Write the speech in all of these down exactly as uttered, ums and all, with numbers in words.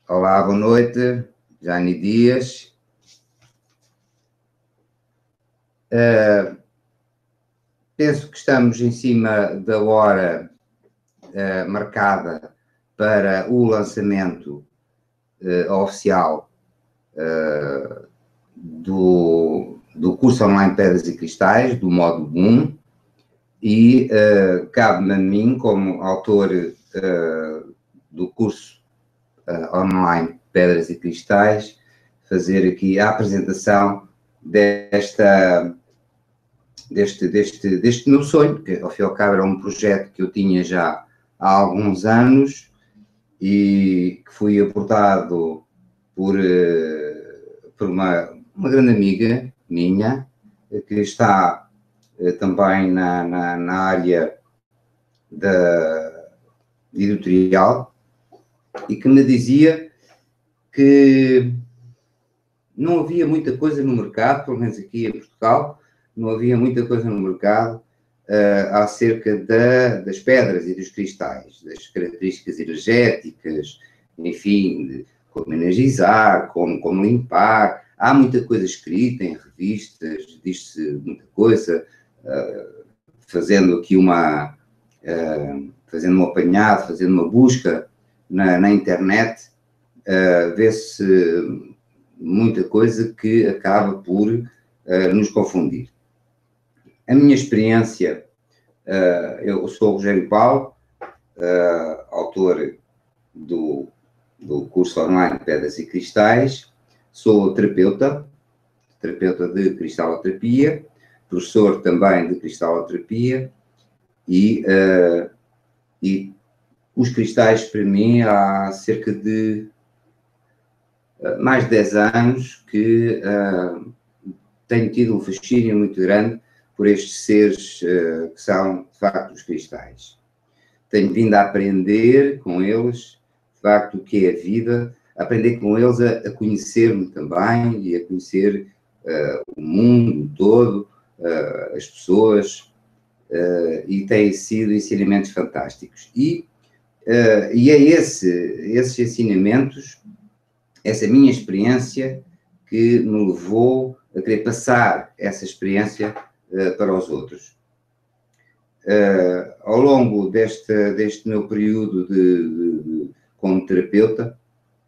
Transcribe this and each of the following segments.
Olá, boa noite, Jane Dias. Uh, penso que estamos em cima da hora uh, marcada para o lançamento uh, oficial uh, do, do curso online Pedras e Cristais, do módulo um, e uh, cabe-me a mim, como autor uh, do curso uh, online Pedras e Cristais, fazer aqui a apresentação desta, deste, deste, deste meu sonho, que ao fim e ao cabo era um projeto que eu tinha já há alguns anos e que fui abordado por, por uma, uma grande amiga minha, que está também na, na, na área da editorial, e que me dizia que não havia muita coisa no mercado, pelo menos aqui em Portugal, não havia muita coisa no mercado uh, acerca da, das pedras e dos cristais, das características energéticas, enfim, de como energizar, como, como limpar. Há muita coisa escrita em revistas, diz-se muita coisa, uh, fazendo aqui uma, uh, fazendo um apanhado, fazendo uma busca na, na internet, uh, vê-se muita coisa que acaba por uh, nos confundir. A minha experiência, uh, eu sou o Rogério Paulo, uh, autor do, do curso online Pedras e Cristais, sou terapeuta, terapeuta de cristaloterapia, professor também de cristaloterapia, e, uh, e os cristais para mim há cerca de mais de dez anos que uh, tenho tido um fascínio muito grande por estes seres uh, que são, de facto, os cristais. Tenho vindo a aprender com eles, de facto, o que é a vida, aprender com eles a, a conhecer-me também e a conhecer uh, o mundo todo, uh, as pessoas, uh, e têm sido ensinamentos fantásticos. E, uh, e é esse, esses ensinamentos, essa minha experiência, que me levou a querer passar essa experiência uh, para os outros. Uh, ao longo deste, deste meu período de, de, de, como terapeuta,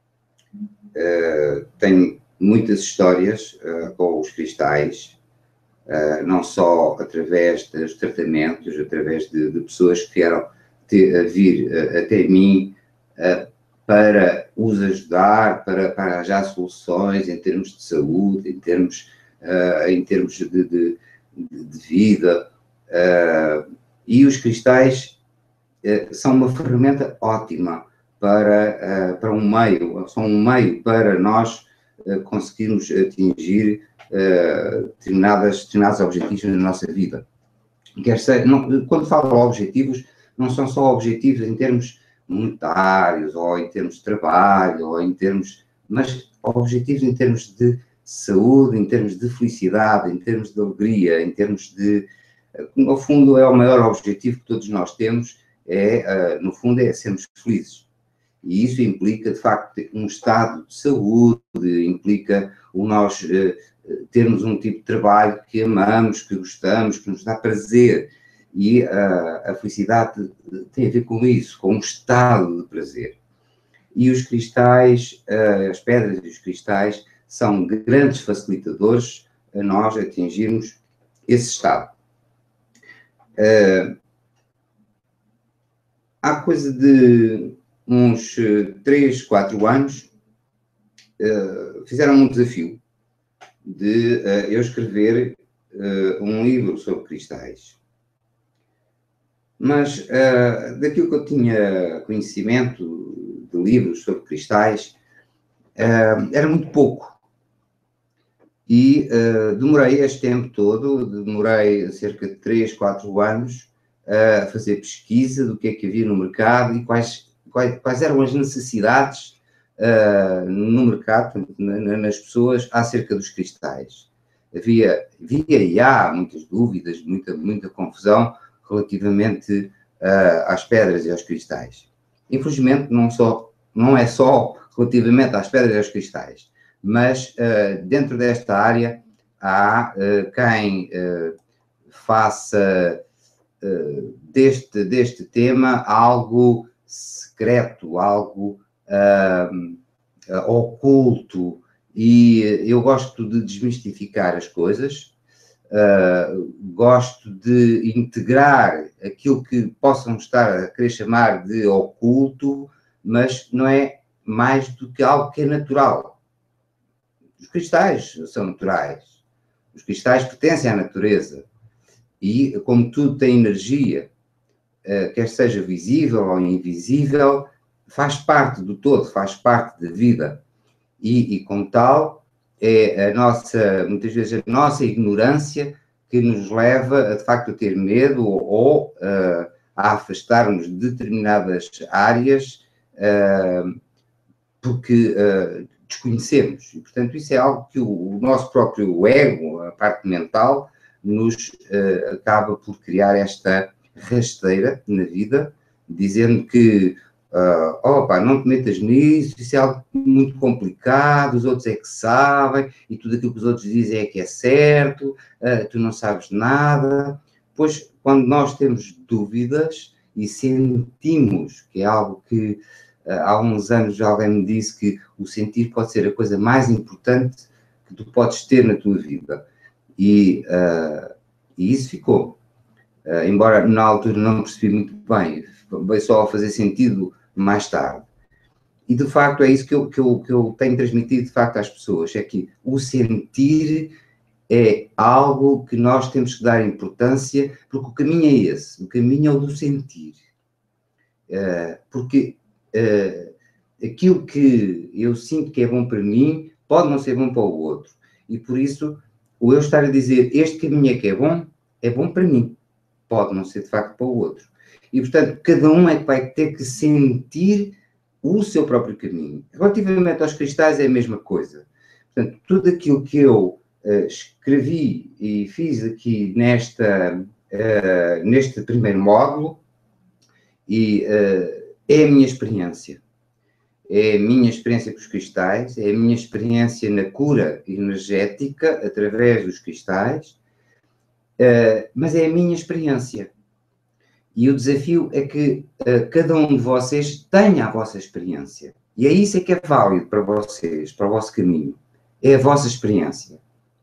uh, tenho muitas histórias uh, com os cristais, uh, não só através dos tratamentos, através de, de pessoas que vieram te, a vir uh, até mim, uh, para os ajudar, para, para arranjar soluções em termos de saúde, em termos, uh, em termos de, de, de vida. Uh, e os cristais uh, são uma ferramenta ótima para, uh, para um meio, são um meio para nós uh, conseguirmos atingir uh, determinadas, determinados objetivos na nossa vida. Quer ser, não, quando falo de objetivos, não são só objetivos em termos monetários, ou em termos de trabalho, ou em termos, mas objetivos em termos de saúde, em termos de felicidade, em termos de alegria, em termos de, no fundo, é o maior objetivo que todos nós temos, é, no fundo, é sermos felizes. E isso implica, de facto, um estado de saúde, implica o nós termos um tipo de trabalho que amamos, que gostamos, que nos dá prazer. E a, a felicidade tem a ver com isso, com um estado de prazer. E os cristais, as pedras e os cristais, são grandes facilitadores a nós atingirmos esse estado. Uh, há coisa de uns três, quatro anos, uh, fizeram um desafio de uh, eu escrever uh, um livro sobre cristais. Mas uh, daquilo que eu tinha conhecimento de livros sobre cristais, uh, era muito pouco. E uh, demorei este tempo todo, demorei cerca de três, quatro anos uh, a fazer pesquisa do que é que havia no mercado e quais, quais, quais eram as necessidades uh, no mercado, na, nas pessoas, acerca dos cristais. Havia, havia e há muitas dúvidas, muita, muita confusão relativamente uh, às pedras e aos cristais. Infelizmente, não, só, não é só relativamente às pedras e aos cristais. Mas uh, dentro desta área há uh, quem uh, faça uh, deste, deste tema algo secreto, algo uh, uh, oculto, e eu gosto de desmistificar as coisas, uh, gosto de integrar aquilo que possam estar a querer chamar de oculto, mas não é mais do que algo que é natural. Os cristais são naturais, os cristais pertencem à natureza, e como tudo tem energia, uh, quer seja visível ou invisível, faz parte do todo, faz parte da vida. E, e como tal, é a nossa, muitas vezes a nossa ignorância que nos leva a, de facto, a ter medo ou, ou uh, a afastar-nos de determinadas áreas uh, porque uh, desconhecemos. E, portanto, isso é algo que o, o nosso próprio ego, a parte mental, nos uh, acaba por criar esta rasteira na vida, dizendo que Uh, opa, não te metas nisso, isso é algo muito complicado, os outros é que sabem, e tudo aquilo que os outros dizem é que é certo, uh, tu não sabes nada. Pois, quando nós temos dúvidas e sentimos, que é algo que uh, há uns anos alguém me disse que o sentir pode ser a coisa mais importante que tu podes ter na tua vida, e, uh, e isso ficou. Uh, embora na altura não percebi muito bem, veio só a fazer sentido mais tarde. E de facto é isso que eu, que eu, que eu tenho transmitido de facto às pessoas, é que o sentir é algo que nós temos que dar importância, porque o caminho é esse, o caminho é o do sentir. Uh, porque uh, aquilo que eu sinto que é bom para mim, pode não ser bom para o outro. E por isso, o eu estar a dizer, este caminho é que é bom, é bom para mim. Pode não ser de facto para o outro. E, portanto, cada um é que vai ter que sentir o seu próprio caminho. Relativamente aos cristais é a mesma coisa. Portanto, tudo aquilo que eu uh, escrevi e fiz aqui nesta, uh, neste primeiro módulo e, uh, é a minha experiência. É a minha experiência com os cristais, é a minha experiência na cura energética através dos cristais, uh, mas é a minha experiência. E o desafio é que uh, cada um de vocês tenha a vossa experiência. E é isso é que é válido para vocês, para o vosso caminho. É a vossa experiência.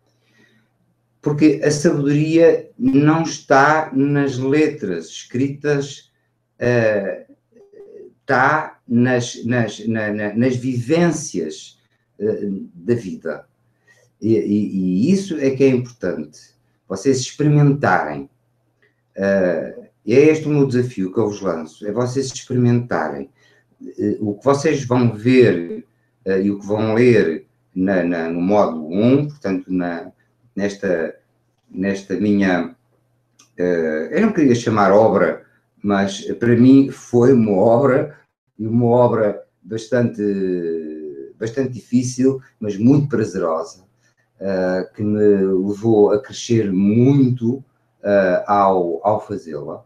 Porque a sabedoria não está nas letras escritas, uh, está nas, nas, na, na, nas vivências uh, da vida. E, e, e isso é que é importante. Vocês experimentarem. Uh, E é este o meu desafio que eu vos lanço, é vocês experimentarem. O que vocês vão ver uh, e o que vão ler na, na, no módulo um, portanto, na, nesta, nesta minha, uh, eu não queria chamar obra, mas para mim foi uma obra, e uma obra bastante, bastante difícil, mas muito prazerosa, uh, que me levou a crescer muito uh, ao, ao fazê-la.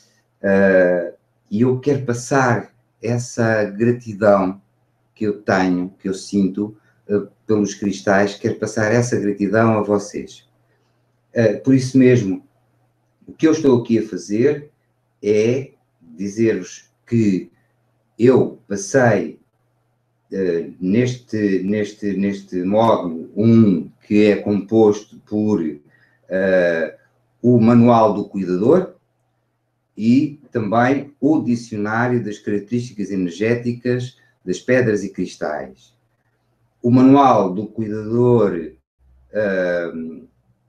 Uh, e eu quero passar essa gratidão que eu tenho, que eu sinto uh, pelos cristais, quero passar essa gratidão a vocês. Uh, por isso mesmo, o que eu estou aqui a fazer é dizer-vos que eu passei uh, neste, neste, neste módulo um, que é composto por uh, o Manual do Cuidador, e também o Dicionário das Características Energéticas das Pedras e Cristais. O Manual do Cuidador, uh,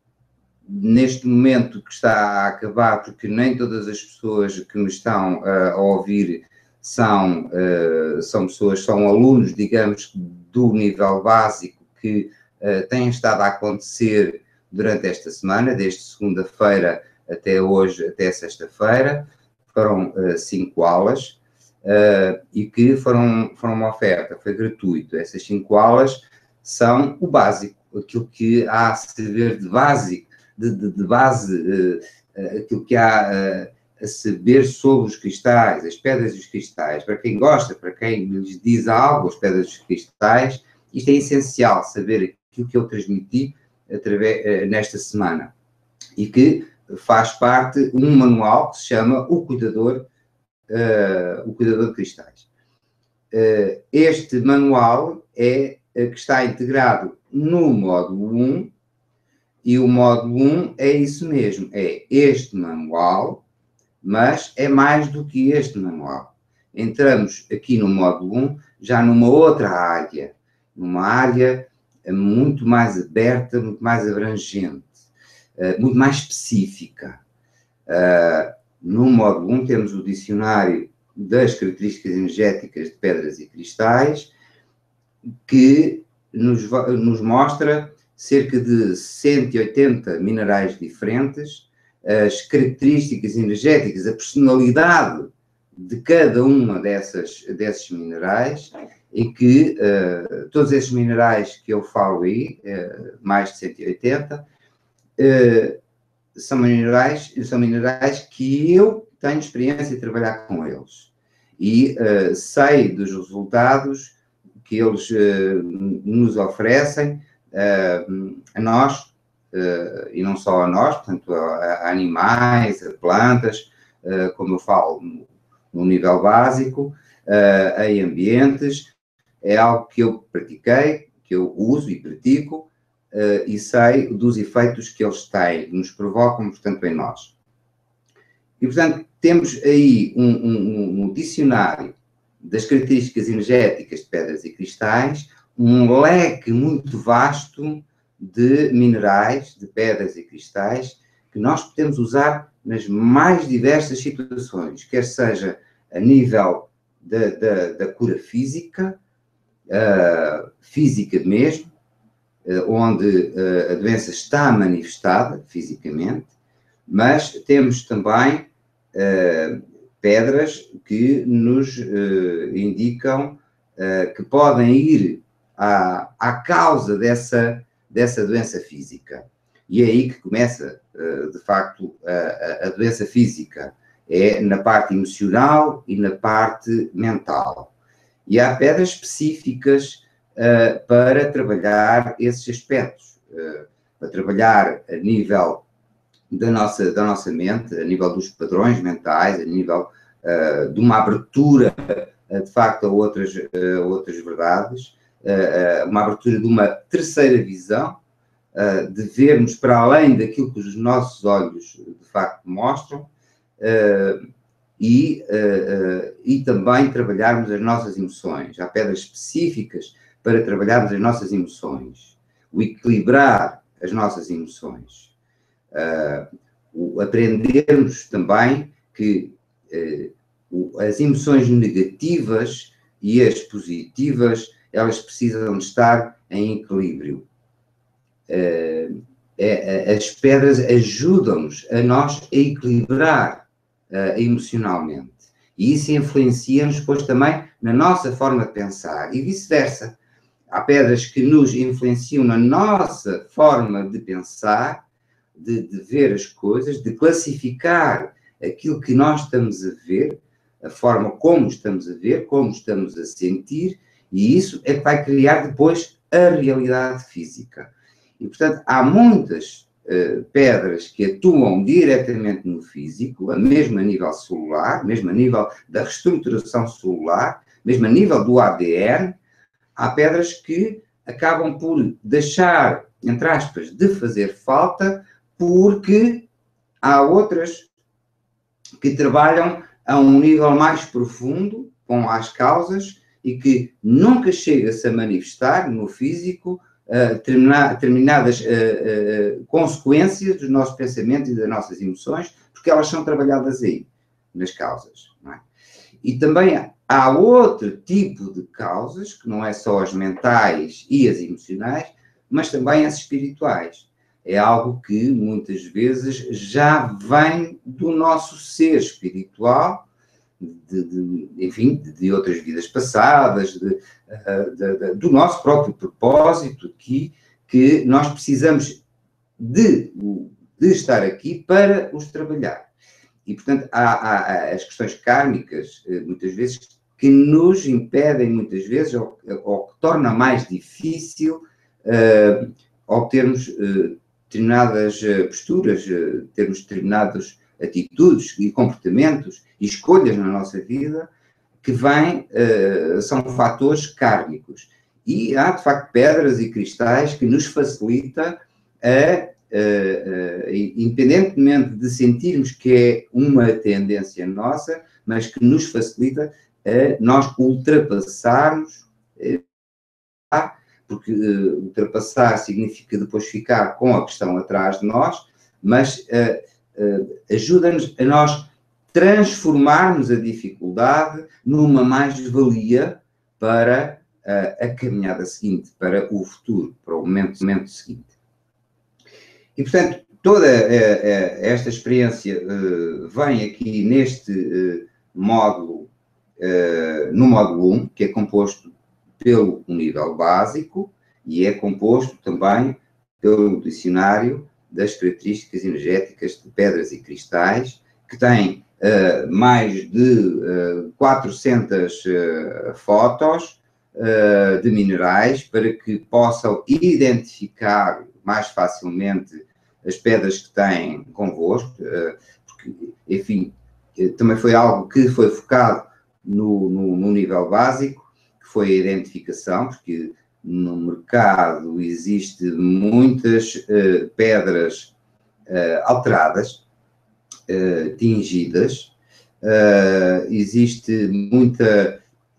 neste momento que está a acabar, porque nem todas as pessoas que me estão uh, a ouvir são, uh, são pessoas, são alunos, digamos, do nível básico que uh, têm estado a acontecer durante esta semana, desde segunda-feira até hoje, até sexta-feira. Foram uh, cinco aulas uh, e que foram, foram uma oferta, foi gratuito. Essas cinco aulas são o básico, aquilo que há a saber de base, de, de, de base uh, uh, aquilo que há uh, a saber sobre os cristais, as pedras e os cristais. Para quem gosta, para quem lhes diz algo, as pedras e os cristais, isto é essencial, saber aquilo que eu transmiti através, nesta semana. E que faz parte de um manual que se chama O Cuidador, uh, o Cuidador de Cristais. Uh, este manual é uh, que está integrado no módulo um, e o módulo um é isso mesmo, é este manual, mas é mais do que este manual. Entramos aqui no módulo um, já numa outra área, numa área muito mais aberta, muito mais abrangente, muito mais específica. No módulo um temos o dicionário das características energéticas de pedras e cristais, que nos, nos mostra cerca de cento e oitenta minerais diferentes, as características energéticas, a personalidade de cada uma dessas, desses minerais, e que uh, todos esses minerais que eu falo aí, uh, mais de cento e oitenta, uh, são minerais, são minerais que eu tenho experiência de trabalhar com eles. E uh, sei dos resultados que eles uh, nos oferecem, uh, a nós, Uh, e não só a nós, portanto, a, a animais, a plantas, uh, como eu falo, no, no nível básico, uh, em ambientes, é algo que eu pratiquei, que eu uso e pratico, uh, e sei dos efeitos que eles têm, que nos provocam, portanto, em nós. E, portanto, temos aí um, um, um dicionário das características energéticas de pedras e cristais, um leque muito vasto de minerais, de pedras e cristais, que nós podemos usar nas mais diversas situações, quer seja a nível da, da, da cura física, uh, física mesmo, uh, onde uh, a doença está manifestada fisicamente, mas temos também uh, pedras que nos uh, indicam uh, que podem ir à, à causa dessa dessa doença física. E é aí que começa, de facto, a, a doença física. É na parte emocional e na parte mental. E há pedras específicas uh, para trabalhar esses aspectos. Uh, para trabalhar a nível da nossa, da nossa mente, a nível dos padrões mentais, a nível uh, de uma abertura, uh, de facto, a outras, uh, outras verdades, Uh, uma abertura de uma terceira visão, uh, de vermos para além daquilo que os nossos olhos de facto mostram, uh, e, uh, uh, e também trabalharmos as nossas emoções. Há pedras específicas para trabalharmos as nossas emoções, o equilibrar as nossas emoções, uh, o aprendermos também que uh, o, as emoções negativas e as positivas, elas precisam de estar em equilíbrio. Uh, é, as pedras ajudam-nos a nós a equilibrar uh, emocionalmente. E isso influencia-nos depois também na nossa forma de pensar e vice-versa. Há pedras que nos influenciam na nossa forma de pensar, de, de ver as coisas, de classificar aquilo que nós estamos a ver, a forma como estamos a ver, como estamos a sentir. E isso é que vai criar depois a realidade física. E, portanto, há muitas uh, pedras que atuam diretamente no físico, mesmo a nível celular, mesmo a nível da reestruturação celular, mesmo a nível do A D N. Há pedras que acabam por deixar, entre aspas, de fazer falta, porque há outras que trabalham a um nível mais profundo, com as causas, e que nunca chega-se a manifestar no físico uh, determinadas uh, uh, consequências dos nossos pensamentos e das nossas emoções, porque elas são trabalhadas aí, nas causas. Não é? E também há outro tipo de causas, que não é só as mentais e as emocionais, mas também as espirituais. É algo que muitas vezes já vem do nosso ser espiritual, De, de, enfim, de outras vidas passadas, de, de, de, do nosso próprio propósito aqui, que nós precisamos de, de estar aqui para os trabalhar. e portanto, há, há, há as questões kármicas, muitas vezes, que nos impedem, muitas vezes, ou, ou que torna mais difícil uh, obtermos uh, determinadas uh, posturas, uh, termos determinadas atitudes e comportamentos e escolhas na nossa vida que vêm, uh, são fatores kármicos. E há, de facto, pedras e cristais que nos facilita a, uh, uh, independentemente de sentirmos que é uma tendência nossa, mas que nos facilita a nós ultrapassarmos, uh, porque uh, ultrapassar significa depois ficar com a questão atrás de nós, mas uh, uh, ajuda-nos a nós transformarmos a dificuldade numa mais-valia para uh, a caminhada seguinte, para o futuro, para o momento, momento seguinte. E, portanto, toda uh, uh, esta experiência uh, vem aqui neste uh, módulo, uh, no módulo um, que é composto pelo nível básico e é composto também pelo dicionário das características energéticas de pedras e cristais, que tem Uh, mais de uh, quatrocentas uh, fotos uh, de minerais para que possam identificar mais facilmente as pedras que têm convosco, uh, porque, enfim, também foi algo que foi focado no, no, no nível básico, que foi a identificação, porque no mercado existe muitas uh, pedras uh, alteradas, Uh, tingidas, uh, existe muita,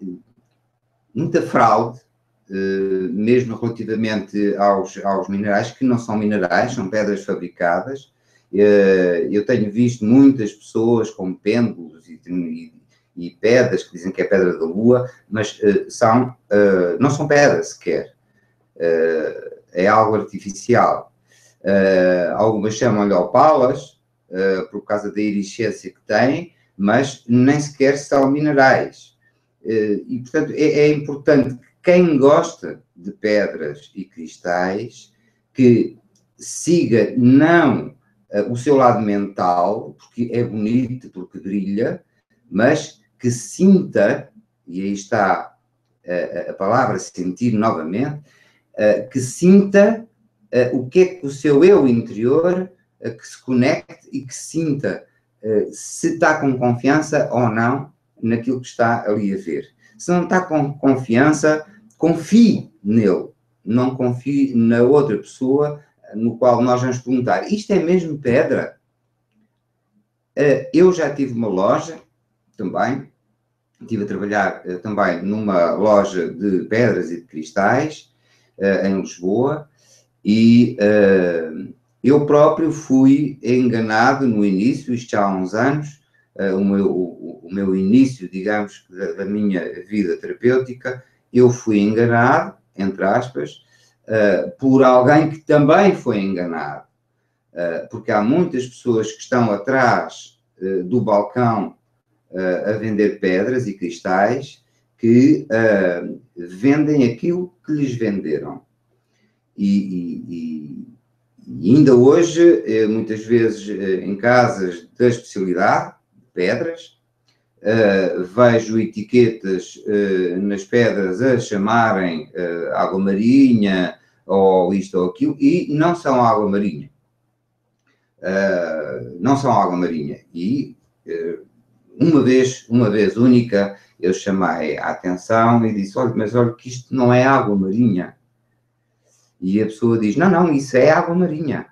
muita fraude, uh, mesmo relativamente aos, aos minerais, que não são minerais, são pedras fabricadas. Uh, eu tenho visto muitas pessoas com pêndulos e, e, e pedras que dizem que é pedra da lua, mas uh, são, uh, não são pedras sequer, uh, é algo artificial. Uh, algumas chamam-lhe opalas, Uh, por causa da iridescência que têm, mas nem sequer são minerais. Uh, e, portanto, é, é importante que quem gosta de pedras e cristais que siga não uh, o seu lado mental, porque é bonito, porque brilha, mas que sinta, e aí está uh, a palavra sentir novamente, uh, que sinta uh, o que é que o seu eu interior que se conecte e que sinta uh, se está com confiança ou não naquilo que está ali a ver. Se não está com confiança, confie nele, não confie na outra pessoa no qual nós vamos perguntar, isto é mesmo pedra? Uh, eu já tive uma loja também, estive a trabalhar uh, também numa loja de pedras e de cristais uh, em Lisboa e uh, eu próprio fui enganado no início, isto já há uns anos, uh, o, meu, o, o meu início, digamos, da, da minha vida terapêutica, eu fui enganado, entre aspas, uh, por alguém que também foi enganado. Uh, porque há muitas pessoas que estão atrás uh, do balcão uh, a vender pedras e cristais que uh, vendem aquilo que lhes venderam. E... e, e E ainda hoje, muitas vezes em casas da especialidade, de pedras, vejo etiquetas nas pedras a chamarem água marinha ou isto ou aquilo, e não são água marinha. Não são água marinha. E uma vez, uma vez única, eu chamei a atenção e disse, olha, mas olha que isto não é água marinha. E a pessoa diz, não, não, isso é água marinha.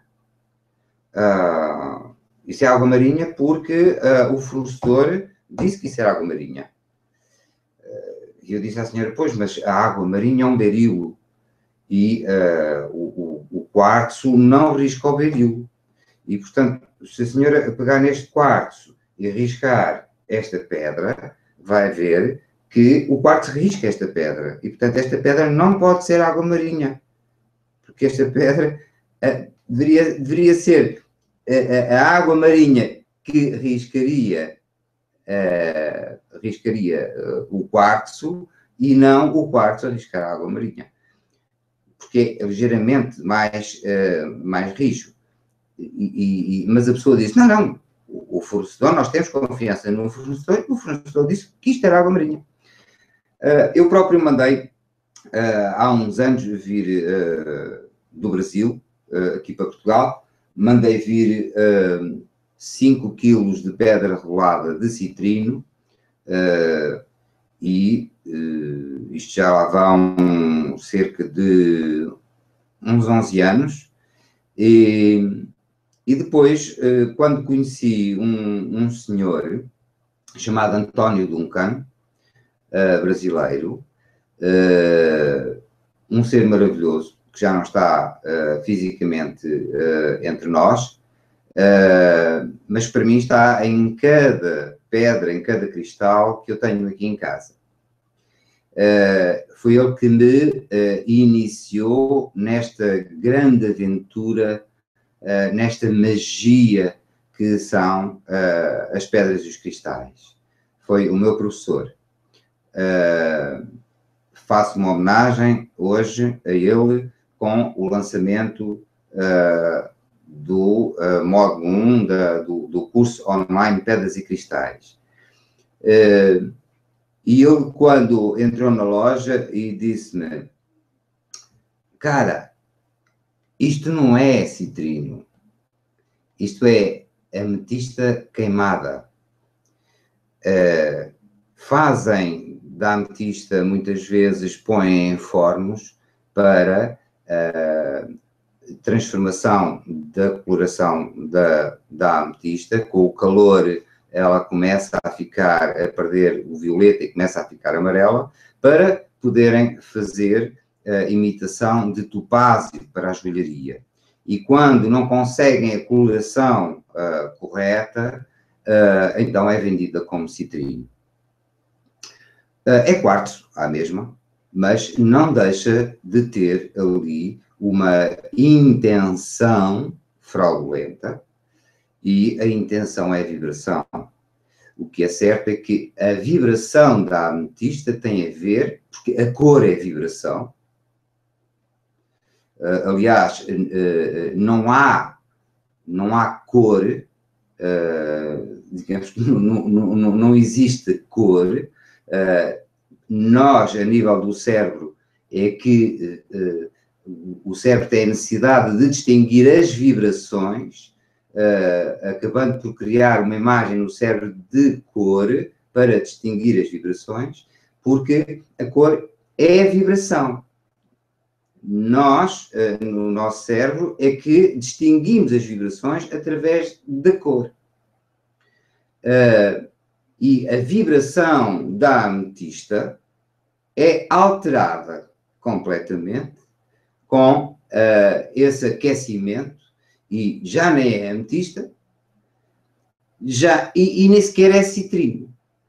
Uh, isso é água marinha porque uh, o fornecedor disse que isso era água marinha. E uh, eu disse à senhora, pois, mas a água marinha é um berilo. E uh, o, o, o quartzo não risca o berilo. E, portanto, se a senhora pegar neste quartzo e riscar esta pedra, vai ver que o quartzo risca esta pedra. E, portanto, esta pedra não pode ser água marinha. Porque esta pedra uh, deveria, deveria ser a, a água marinha que riscaria, uh, riscaria uh, o quartzo e não o quartzo a riscar a água marinha. Porque é ligeiramente mais, uh, mais rijo. E, e, mas a pessoa diz, não, não, o, fornecedor, nós temos confiança no fornecedor, e o fornecedor disse que isto era água marinha. Uh, eu próprio mandei, uh, há uns anos, vir uh, do Brasil, uh, aqui para Portugal, mandei vir uh, cinco quilos de pedra rolada de citrino, uh, e uh, isto já lá vão cerca de uns onze anos, e, e depois, uh, quando conheci um, um senhor chamado António Duncan, uh, brasileiro, uh, um ser maravilhoso, que já não está uh, fisicamente uh, entre nós, uh, mas para mim está em cada pedra, em cada cristal que eu tenho aqui em casa. Uh, foi ele que me uh, iniciou nesta grande aventura, uh, nesta magia que são uh, as pedras e os cristais. Foi o meu professor. Uh, faço uma homenagem hoje a ele com o lançamento uh, do uh, módulo um da, do, do curso online Pedras e Cristais. Uh, e ele, quando entrou na loja e disse-me: cara, isto não é citrino, isto é ametista queimada. Uh, fazem da ametista, muitas vezes põem em fornos para uh, transformação da coloração da, da ametista. Com o calor ela começa a ficar, a perder o violeta e começa a ficar amarela, para poderem fazer a imitação de topázio para a joalharia. E quando não conseguem a coloração uh, correta, uh, então é vendida como citrino. Uh, é quartzo, à mesma, mas não deixa de ter ali uma intenção fraudulenta, e a intenção é vibração. O que é certo é que a vibração da ametista tem a ver, porque a cor é vibração. Uh, aliás, uh, não há, não há cor, uh, digamos que não, não, não, não existe cor. Uh, nós, a nível do cérebro, é que uh, o cérebro tem a necessidade de distinguir as vibrações, uh, acabando por criar uma imagem no cérebro de cor para distinguir as vibrações, porque a cor é a vibração. Nós, uh, no nosso cérebro, é que distinguimos as vibrações através da cor. Uh, e a vibração da ametista é alterada completamente com uh, esse aquecimento, e já nem é ametista, já, e, e nem sequer é citrino.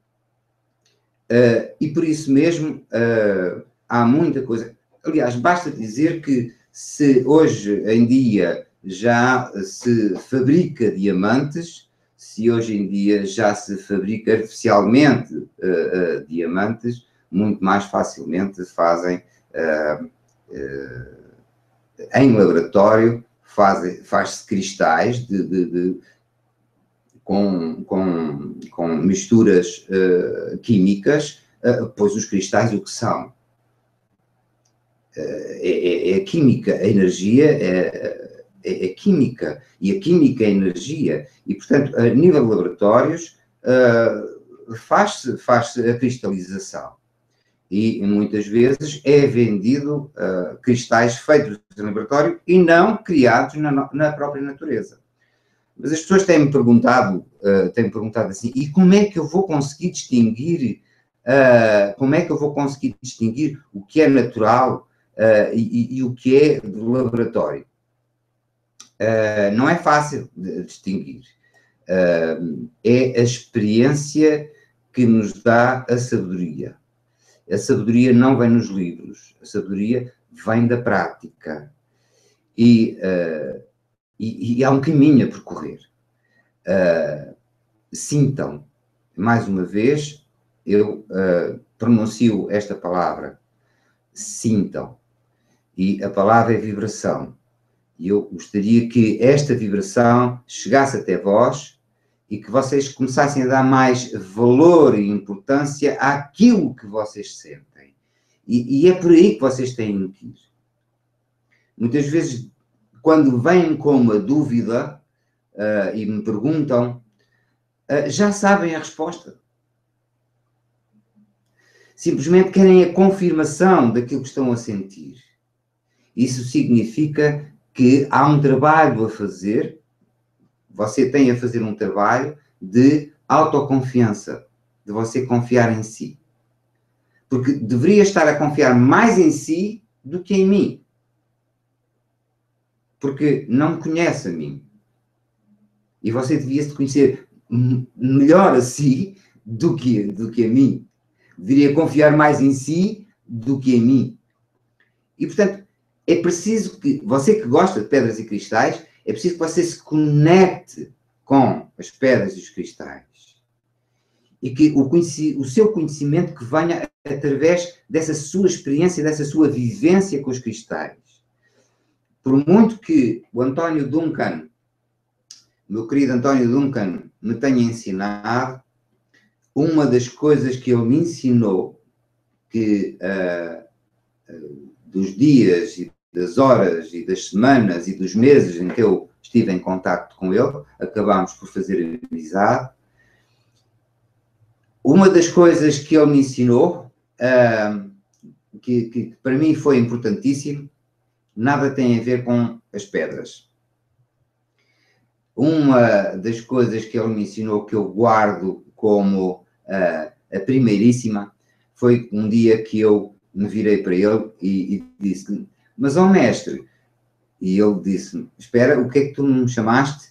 Uh, e por isso mesmo uh, há muita coisa. Aliás, basta dizer que se hoje em dia já se fabrica diamantes, se hoje em dia já se fabrica artificialmente uh, uh, diamantes, muito mais facilmente fazem uh, uh, em laboratório, fazem, faz-se cristais de, de, de, com, com, com misturas uh, químicas, uh, pois os cristais o que são? Uh, é, é, é química, a energia é, é, é química, e a química é energia, e portanto, a nível de laboratórios, uh, faz-se faz a cristalização. E muitas vezes é vendido uh, cristais feitos em laboratório e não criados na, na própria natureza. Mas as pessoas têm-me perguntado, uh, têm-me perguntado assim: e como é que eu vou conseguir distinguir, uh, como é que eu vou conseguir distinguir o que é natural uh, e, e o que é de laboratório? Uh, não é fácil de distinguir. Uh, é a experiência que nos dá a sabedoria. A sabedoria não vem nos livros, a sabedoria vem da prática. E, uh, e, e há um caminho a percorrer. Uh, sintam, mais uma vez, eu uh, pronuncio esta palavra, sintam. E a palavra é vibração. E eu gostaria que esta vibração chegasse até vós e que vocês começassem a dar mais valor e importância àquilo que vocês sentem. E, e é por aí que vocês têm que ir. Muitas vezes, quando vêm com uma dúvida uh, e me perguntam, uh, já sabem a resposta. Simplesmente querem a confirmação daquilo que estão a sentir. Isso significa que há um trabalho a fazer, você tem a fazer um trabalho de autoconfiança, de você confiar em si. Porque deveria estar a confiar mais em si do que em mim. Porque não me conhece a mim. E você devia se conhecer melhor a si do que, do que a mim. Deveria confiar mais em si do que em mim. E, portanto, é preciso que, você que gosta de pedras e cristais, é preciso que você se conecte com as pedras e os cristais. E que o, o seu conhecimento que venha através dessa sua experiência, dessa sua vivência com os cristais. Por muito que o António Duncan, meu querido António Duncan, me tenha ensinado, uma das coisas que ele me ensinou, que uh, uh, dos dias e das horas e das semanas e dos meses em que eu estive em contacto com ele, acabámos por fazer amizade. Uma das coisas que ele me ensinou, uh, que, que para mim foi importantíssimo, nada tem a ver com as pedras. Uma das coisas que ele me ensinou, que eu guardo como uh, a primeiríssima, foi um dia que eu me virei para ele e, e disse-lhe, mas ó mestre, e ele disse-me, espera, o que é que tu me chamaste?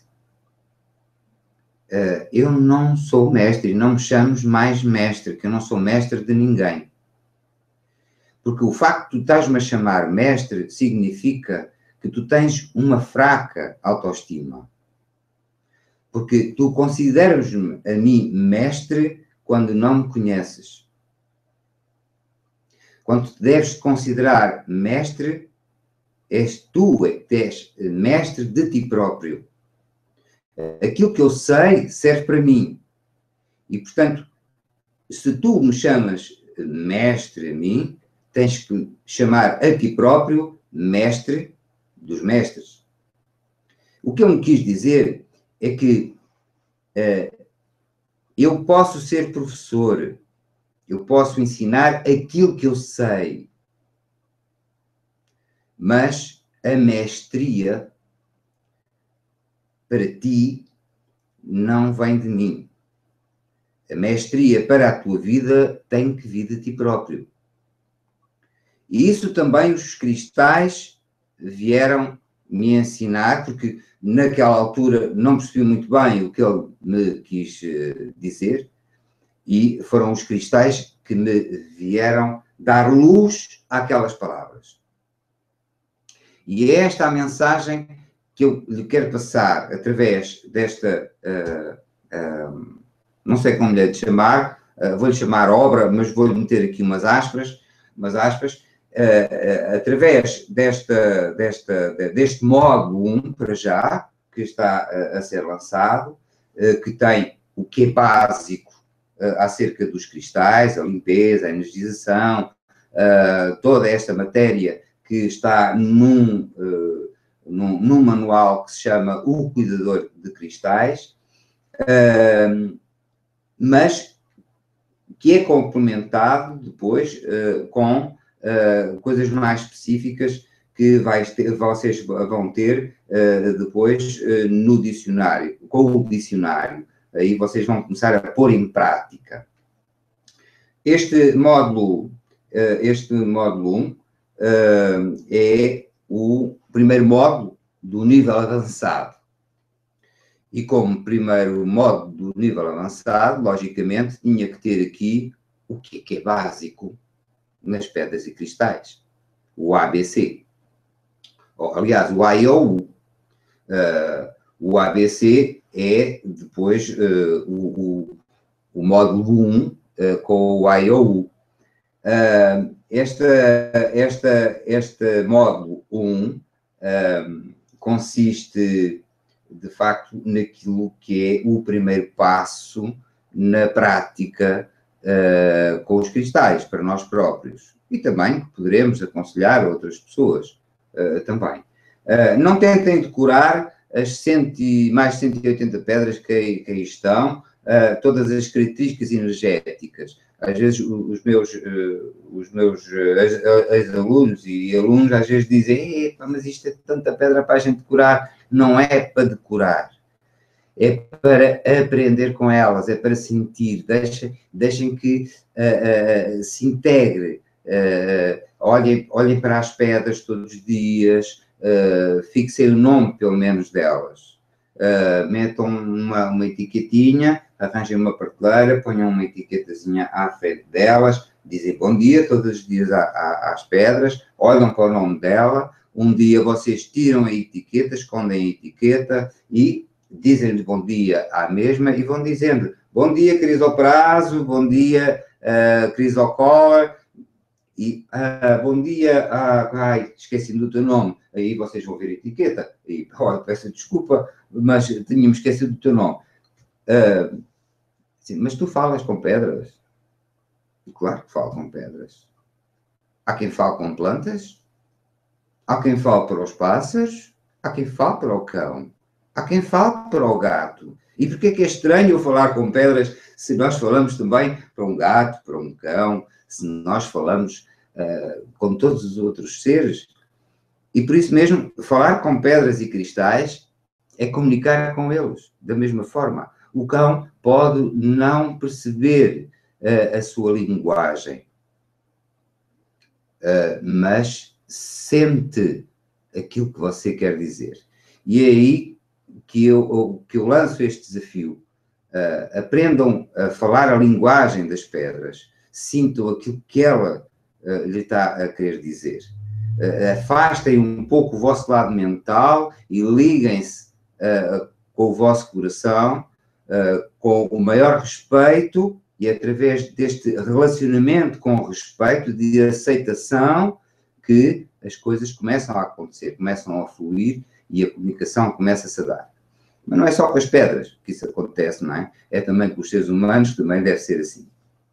Uh, eu não sou mestre, não me chames mais mestre, que eu não sou mestre de ninguém. Porque o facto de tu estás-me a chamar mestre significa que tu tens uma fraca autoestima. Porque tu consideras-me a mim mestre quando não me conheces. Quando te deves considerar mestre, és tu é que és mestre de ti próprio. Aquilo que eu sei serve para mim. E, portanto, se tu me chamas mestre a mim, tens que chamar a ti próprio mestre dos mestres. O que eu me quis dizer é que uh, eu posso ser professor, eu posso ensinar aquilo que eu sei, mas a mestria para ti não vem de mim. A mestria para a tua vida tem que vir de ti próprio. E isso também os cristais vieram me ensinar, porque naquela altura não percebi muito bem o que ele me quis dizer, e foram os cristais que me vieram dar luz àquelas palavras. E é esta a mensagem que eu lhe quero passar através desta, uh, uh, não sei como lhe é de chamar, uh, vou-lhe chamar obra, mas vou-lhe meter aqui umas aspas, umas aspas, uh, uh, através desta, desta, deste módulo um, para já, que está uh, a ser lançado, uh, que tem o que é básico uh, acerca dos cristais, a limpeza, a energização, uh, toda esta matéria que está num, uh, num, num manual que se chama O Cuidador de Cristais, uh, mas que é complementado depois uh, com uh, coisas mais específicas que vais ter, vocês vão ter uh, depois uh, no dicionário, com o dicionário. Aí vocês vão começar a pôr em prática. Este módulo, uh, este módulo um, Uh, é o primeiro módulo do nível avançado. E como primeiro módulo do nível avançado, logicamente, tinha que ter aqui o que é, que é básico nas pedras e cristais. O A B C. Oh, aliás, o A e o U. Uh, o A B C é depois uh, o, o, o módulo um uh, com o A e o U. Uh, esta, esta, este módulo um uh, consiste de facto, naquilo que é o primeiro passo na prática uh, com os cristais, para nós próprios. E também poderemos aconselhar outras pessoas uh, também. Uh, não tentem decorar as cento, mais de cento e oitenta pedras que aí, que aí estão, uh, todas as características energéticas. Às vezes os meus, uh, os meus uh, ex-alunos e alunos às vezes dizem, mas isto é tanta pedra para a gente decorar. Não é para decorar, é para aprender com elas, é para sentir, deixem, deixem que uh, uh, se integre, uh, olhem, olhem para as pedras todos os dias, uh, fixem o nome pelo menos delas, uh, metam uma, uma etiquetinha, arranjem uma prateleira, ponham uma etiquetazinha à frente delas, dizem bom dia todos os dias à, à, às pedras, olham para o nome dela, um dia vocês tiram a etiqueta, escondem a etiqueta e dizem-lhe bom dia à mesma e vão dizendo bom dia Crisopraso, bom dia uh, Crisocor e uh, bom dia, uh, ai, esqueci-me do teu nome, aí vocês vão ver a etiqueta e oh, peço desculpa, mas tinha-me esquecido do teu nome. Uh, sim, mas tu falas com pedras? Claro que falo com pedras. Há quem fale com plantas, há quem fale para os pássaros, há quem fale para o cão. Há quem fale para o gato. E porquê é que é estranho eu falar com pedras se nós falamos também para um gato, para um cão, se nós falamos uh, com todos os outros seres? E por isso mesmo, falar com pedras e cristais é comunicar com eles da mesma forma. O cão pode não perceber uh, a sua linguagem, uh, mas sente aquilo que você quer dizer. E é aí que eu, que eu lanço este desafio. Uh, aprendam a falar a linguagem das pedras, sintam aquilo que ela uh, lhe está a querer dizer. Uh, afastem um pouco o vosso lado mental e liguem-se uh, com o vosso coração, uh, com o maior respeito e através deste relacionamento com respeito, de aceitação, que as coisas começam a acontecer, começam a fluir e a comunicação começa-se a dar. Mas não é só com as pedras que isso acontece, não é? É também com os seres humanos, também deve ser assim.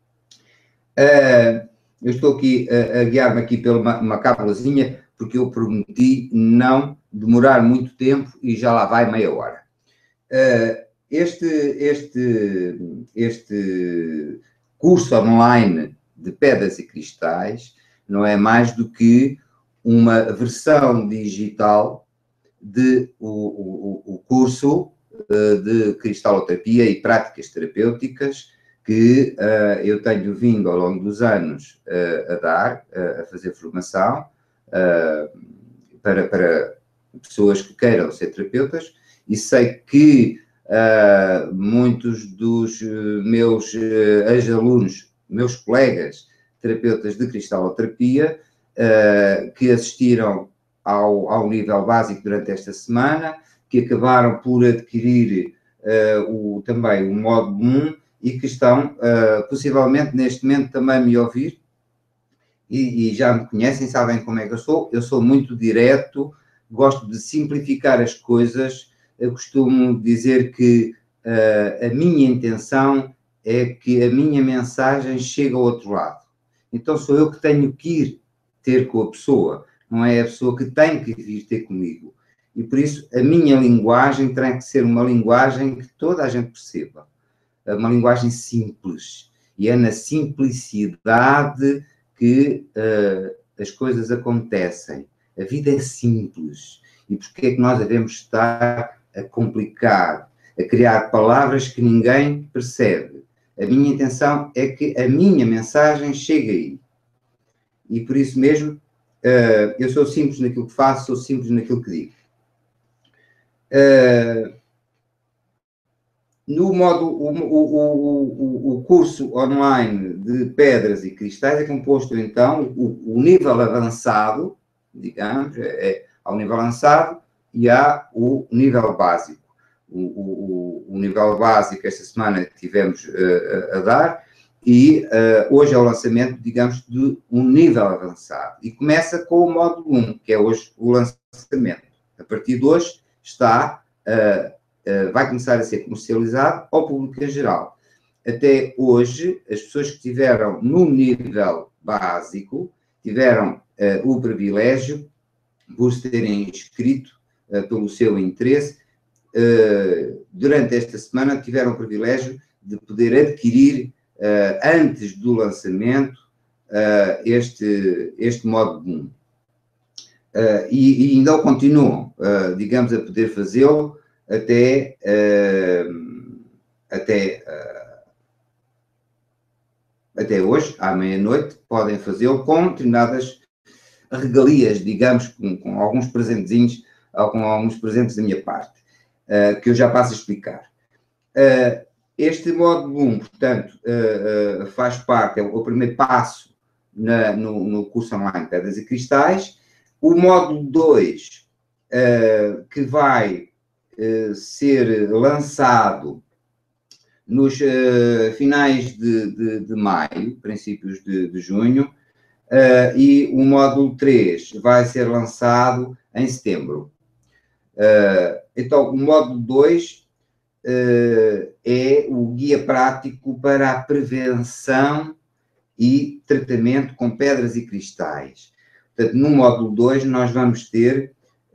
Uh, eu estou aqui uh, a guiar-me aqui pela uma, uma cábulazinha, porque eu prometi não demorar muito tempo e já lá vai meia hora. Uh, este, este, este curso online de pedras e cristais não é mais do que uma versão digital de o, o, o curso uh, de cristaloterapia e práticas terapêuticas que uh, eu tenho vindo ao longo dos anos uh, a dar, uh, a fazer formação uh, para, para pessoas que queiram ser terapeutas, e sei que uh, muitos dos meus uh, ex-alunos, meus colegas terapeutas de cristaloterapia, uh, que assistiram Ao, ao nível básico durante esta semana, que acabaram por adquirir uh, o, também o modo um e que estão, uh, possivelmente, neste momento também me ouvir e, e já me conhecem, sabem como é que eu sou. Eu sou muito direto, gosto de simplificar as coisas. Eu costumo dizer que uh, a minha intenção é que a minha mensagem chegue ao outro lado. Então sou eu que tenho que ir ter com a pessoa. Não é a pessoa que tem que vir ter comigo. E por isso a minha linguagem tem que ser uma linguagem que toda a gente perceba. Uma linguagem simples. E é na simplicidade que uh, as coisas acontecem. A vida é simples. E porquê é que nós devemos estar a complicar, a criar palavras que ninguém percebe? A minha intenção é que a minha mensagem chegue aí. E por isso mesmo, Uh, eu sou simples naquilo que faço, sou simples naquilo que digo. Uh, no modo, o, o, o, o curso online de pedras e cristais é composto, então, o, o nível avançado, digamos, é, é ao nível avançado e há o nível básico. O, o, o nível básico, esta semana tivemos uh, a dar, e uh, hoje é o lançamento, digamos, de um nível avançado. E começa com o módulo um, que é hoje o lançamento. A partir de hoje está uh, uh, vai começar a ser comercializado ao público em geral. Até hoje, as pessoas que estiveram no nível básico tiveram uh, o privilégio, por se terem inscrito uh, pelo seu interesse, uh, durante esta semana tiveram o privilégio de poder adquirir, uh, antes do lançamento, uh, este, este modo boom. Uh, e, e ainda o continuam, uh, digamos, a poder fazê-lo até, uh, até, uh, até hoje, à meia-noite, podem fazê-lo com determinadas regalias, digamos, com, com alguns presentezinhos, ou com alguns presentes da minha parte, uh, que eu já passo a explicar. Uh, este modo boom, portanto, uh, uh, faz parte, é o, o primeiro passo na, no, no curso online Pedras e Cristais. O módulo dois, uh, que vai uh, ser lançado nos uh, finais de, de, de maio, princípios de, de junho, uh, e o módulo três vai ser lançado em setembro. Uh, então, o módulo dois uh, é o guia prático para a prevenção e tratamento com pedras e cristais. Portanto, no módulo dois, nós vamos ter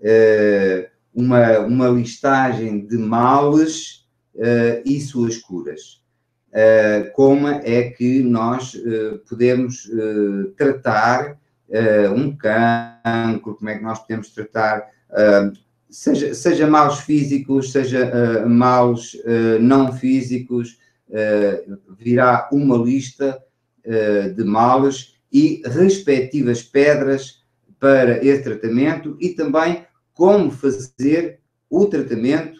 uh, uma, uma listagem de males uh, e suas curas. Uh, como é que nós uh, podemos uh, tratar uh, um cancro, como é que nós podemos tratar, uh, seja, seja males físicos, seja uh, males uh, não físicos, uh, virá uma lista uh, de males e respectivas pedras para esse tratamento e também como fazer o tratamento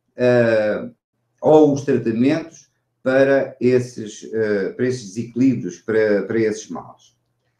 uh, ou os tratamentos para esses, uh, para esses desequilíbrios, para, para esses males.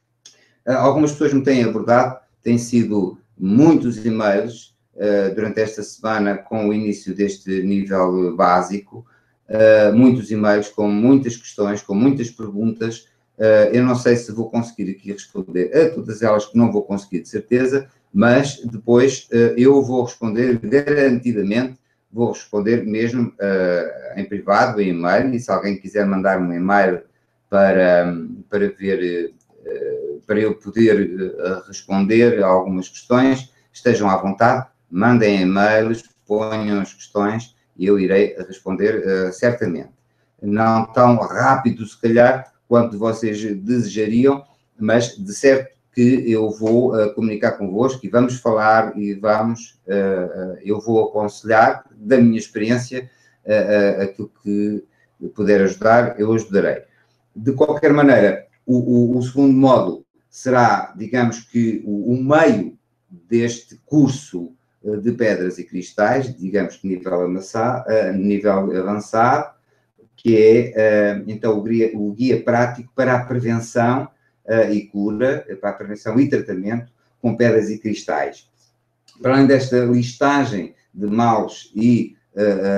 Uh, algumas pessoas me têm abordado, têm sido muitos e-mails uh, durante esta semana com o início deste nível básico, uh, muitos e-mails com muitas questões, com muitas perguntas. Uh, eu não sei se vou conseguir aqui responder a todas elas, que não vou conseguir de certeza, mas depois uh, eu vou responder garantidamente, vou responder mesmo uh, em privado, em e-mail, e se alguém quiser mandar um e-mail para, para ver, uh, para eu poder uh, responder a algumas questões, estejam à vontade, mandem e-mails, ponham as questões e eu irei responder uh, certamente. Não tão rápido, se calhar, quanto vocês desejariam, mas de certo que eu vou uh, comunicar convosco e vamos falar e vamos, uh, uh, eu vou aconselhar da minha experiência uh, uh, aquilo que puder ajudar, eu ajudarei. De qualquer maneira, o, o, o segundo módulo será, digamos que, o, o meio deste curso uh, de pedras e cristais, digamos que nível avançado, uh, nível avançado que é, uh, então, o guia, o guia prático para a prevenção uh, e cura, para a prevenção e tratamento com pedras e cristais. Para além desta listagem de males e uh,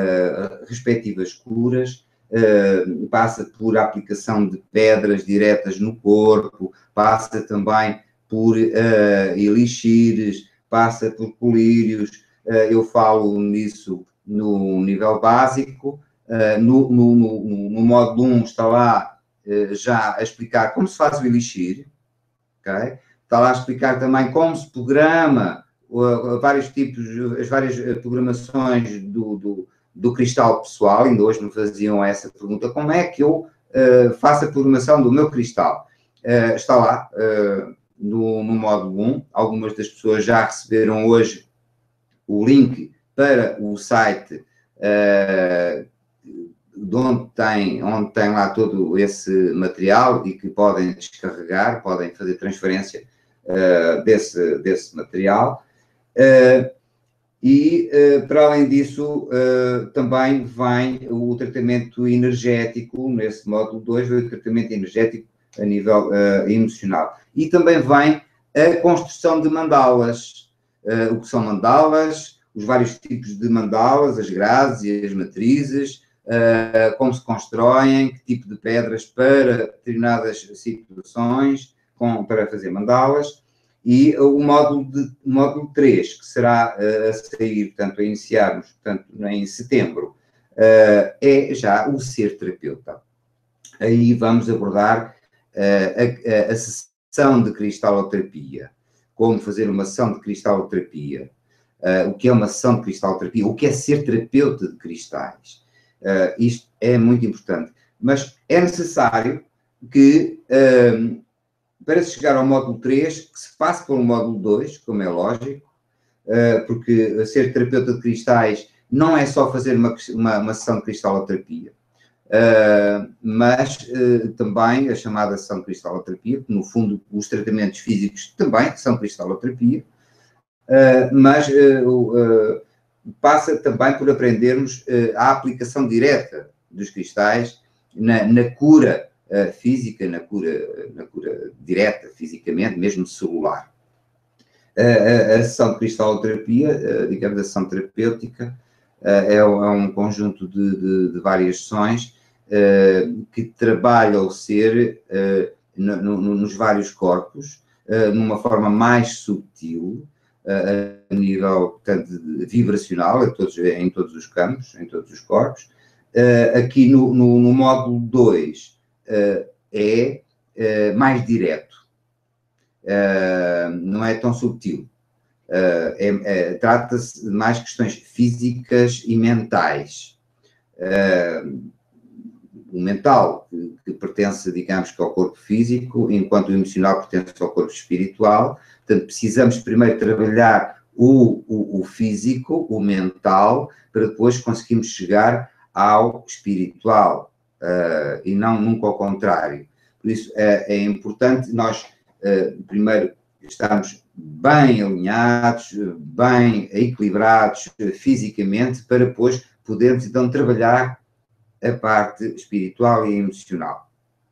uh, respectivas curas, uh, passa por a aplicação de pedras diretas no corpo, passa também por uh, elixires, passa por colírios. Uh, eu falo nisso no nível básico. Uh, no, no, no, no módulo um está lá uh, já a explicar como se faz o elixir, okay? Está lá a explicar também como se programa uh, vários tipos, as várias programações do, do, do cristal pessoal. Ainda hoje me faziam essa pergunta, como é que eu uh, faço a programação do meu cristal? Uh, está lá uh, no, no módulo um, algumas das pessoas já receberam hoje o link para o site uh, de onde tem, onde tem lá todo esse material e que podem descarregar, podem fazer transferência uh, desse, desse material. Uh, e, uh, para além disso, uh, também vem o tratamento energético, nesse módulo dois, o tratamento energético a nível uh, emocional. E também vem a construção de mandalas. Uh, o que são mandalas, os vários tipos de mandalas, as grades e as matrizes, Uh, como se constroem, que tipo de pedras para determinadas situações, com, para fazer mandalas, E o módulo, de, módulo três, que será uh, a sair, portanto, a iniciarmos, portanto, em setembro, uh, é já o ser terapeuta. Aí vamos abordar uh, a, a sessão de cristaloterapia, como fazer uma sessão de cristaloterapia, uh, o que é uma sessão de cristaloterapia, o que é ser terapeuta de cristais. Uh, isto é muito importante. Mas é necessário que... Uh, para se chegar ao módulo três, que se passe por um módulo dois, como é lógico, porque ser terapeuta de cristais não é só fazer uma, uma, uma sessão de cristaloterapia, mas também a chamada sessão de cristaloterapia, que no fundo os tratamentos físicos também são cristaloterapia, mas passa também por aprendermos a aplicação direta dos cristais na, na cura Uh, física, na cura, na cura direta, fisicamente, mesmo celular. Uh, a, a sessão de cristaloterapia, uh, digamos, a sessão terapêutica, uh, é, é um conjunto de, de, de várias sessões uh, que trabalha o ser uh, no, no, nos vários corpos, uh, numa forma mais subtil, uh, a nível, portanto, vibracional, em todos, em todos os campos, em todos os corpos. Uh, aqui no, no, no módulo dois, Uh, é uh, mais direto, uh, não é tão subtil. Uh, é, é, trata-se de mais questões físicas e mentais. Uh, o mental, que, que pertence, digamos, que ao corpo físico, enquanto o emocional pertence ao corpo espiritual. Portanto, precisamos primeiro trabalhar o, o, o físico, o mental, para depois conseguirmos chegar ao espiritual. Uh, e não nunca ao contrário. Por isso é, é importante nós, uh, primeiro, estarmos bem alinhados, bem equilibrados uh, fisicamente, para depois podermos então trabalhar a parte espiritual e emocional.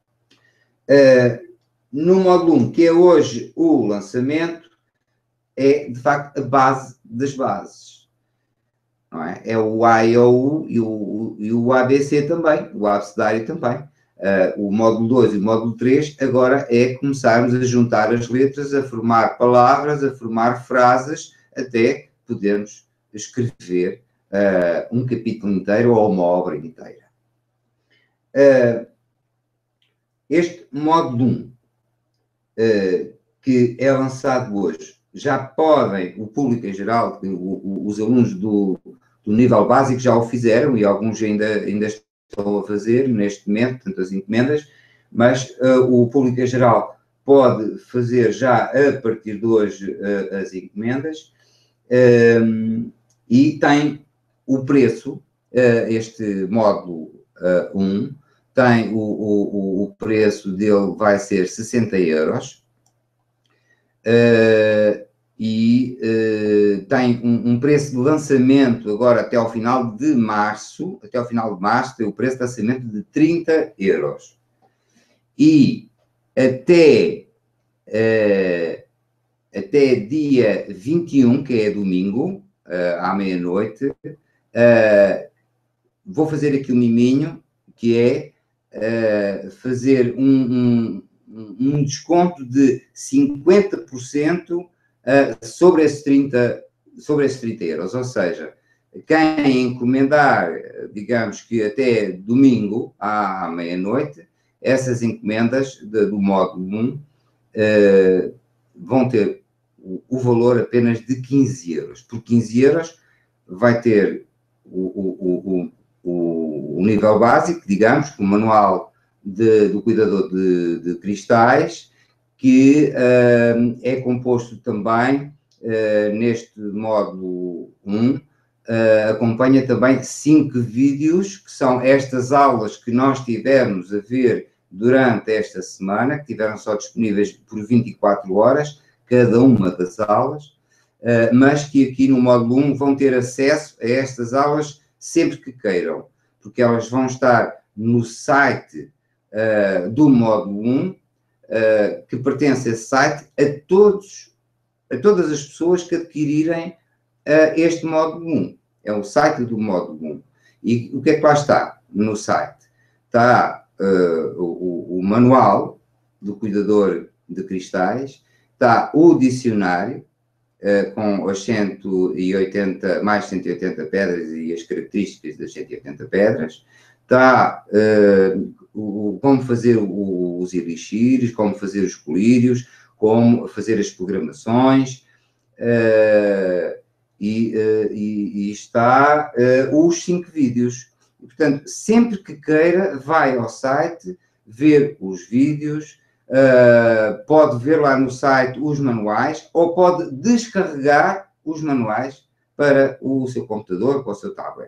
Uh, no módulo um, que é hoje o lançamento, é de facto a base das bases. Não é? É o A e o U e o, e o A B C também, o abecedário também. Uh, o módulo dois e o módulo três agora é começarmos a juntar as letras, a formar palavras, a formar frases, até podermos escrever uh, um capítulo inteiro ou uma obra inteira. Uh, este módulo um, uh, que é lançado hoje, já podem, o público em geral, o, o, os alunos do, do nível básico já o fizeram e alguns ainda, ainda estão a fazer neste momento, tanto as encomendas, mas uh, o público em geral pode fazer já a partir de hoje uh, as encomendas um, e tem o preço, uh, este módulo uh, um, tem o, o, o preço dele vai ser sessenta euros. Uh, e uh, tem um, um preço de lançamento agora até ao final de março, até ao final de março tem o preço de lançamento de trinta euros. E até, uh, até dia vinte e um, que é domingo, uh, à meia-noite, uh, vou fazer aqui um miminho, que é uh, fazer um... um um desconto de cinquenta por cento uh, sobre, esses trinta, sobre esses trinta euros. Ou seja, quem encomendar, digamos que até domingo à meia-noite, essas encomendas de, do módulo um uh, vão ter o, o valor apenas de quinze euros. Por quinze euros vai ter o, o, o, o, o nível básico, digamos, o manual De, do cuidador de, de cristais, que uh, é composto também, uh, neste módulo um, uh, acompanha também cinco vídeos, que são estas aulas que nós tivemos a ver durante esta semana, que tiveram só disponíveis por vinte e quatro horas, cada uma das aulas, uh, mas que aqui no módulo um vão ter acesso a estas aulas sempre que queiram, porque elas vão estar no site Uh, do módulo um, uh, que pertence a esse site, a, todos, a todas as pessoas que adquirirem uh, este módulo um. É o site do módulo um. E o que é que lá está no site? Está uh, o, o manual do cuidador de cristais, está o dicionário, uh, com as cento e oitenta, mais cento e oitenta pedras e as características das cento e oitenta pedras. Está uh, o, como fazer o, os elixires, como fazer os colírios, como fazer as programações, uh, e, uh, e, e está uh, os cinco vídeos. E, portanto, sempre que queira, vai ao site, ver os vídeos, uh, pode ver lá no site os manuais, ou pode descarregar os manuais para o seu computador, para o seu tablet.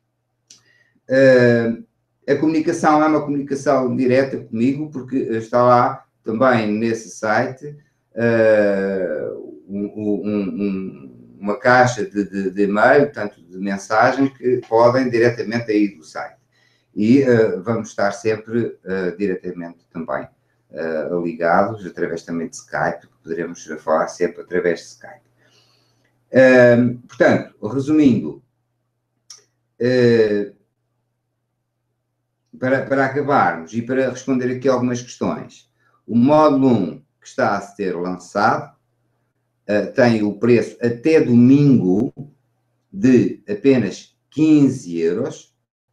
Uh, a comunicação é uma comunicação direta comigo, porque está lá também nesse site uh, um, um, um, uma caixa de, de, de e-mail, tanto de mensagens, que podem diretamente aí do site. E uh, vamos estar sempre uh, diretamente também uh, ligados, através também de Skype, que poderemos falar sempre através de Skype. Uh, portanto, resumindo, uh, Para, para acabarmos e para responder aqui algumas questões, o módulo um que está a ser lançado uh, tem o preço até domingo de apenas quinze euros.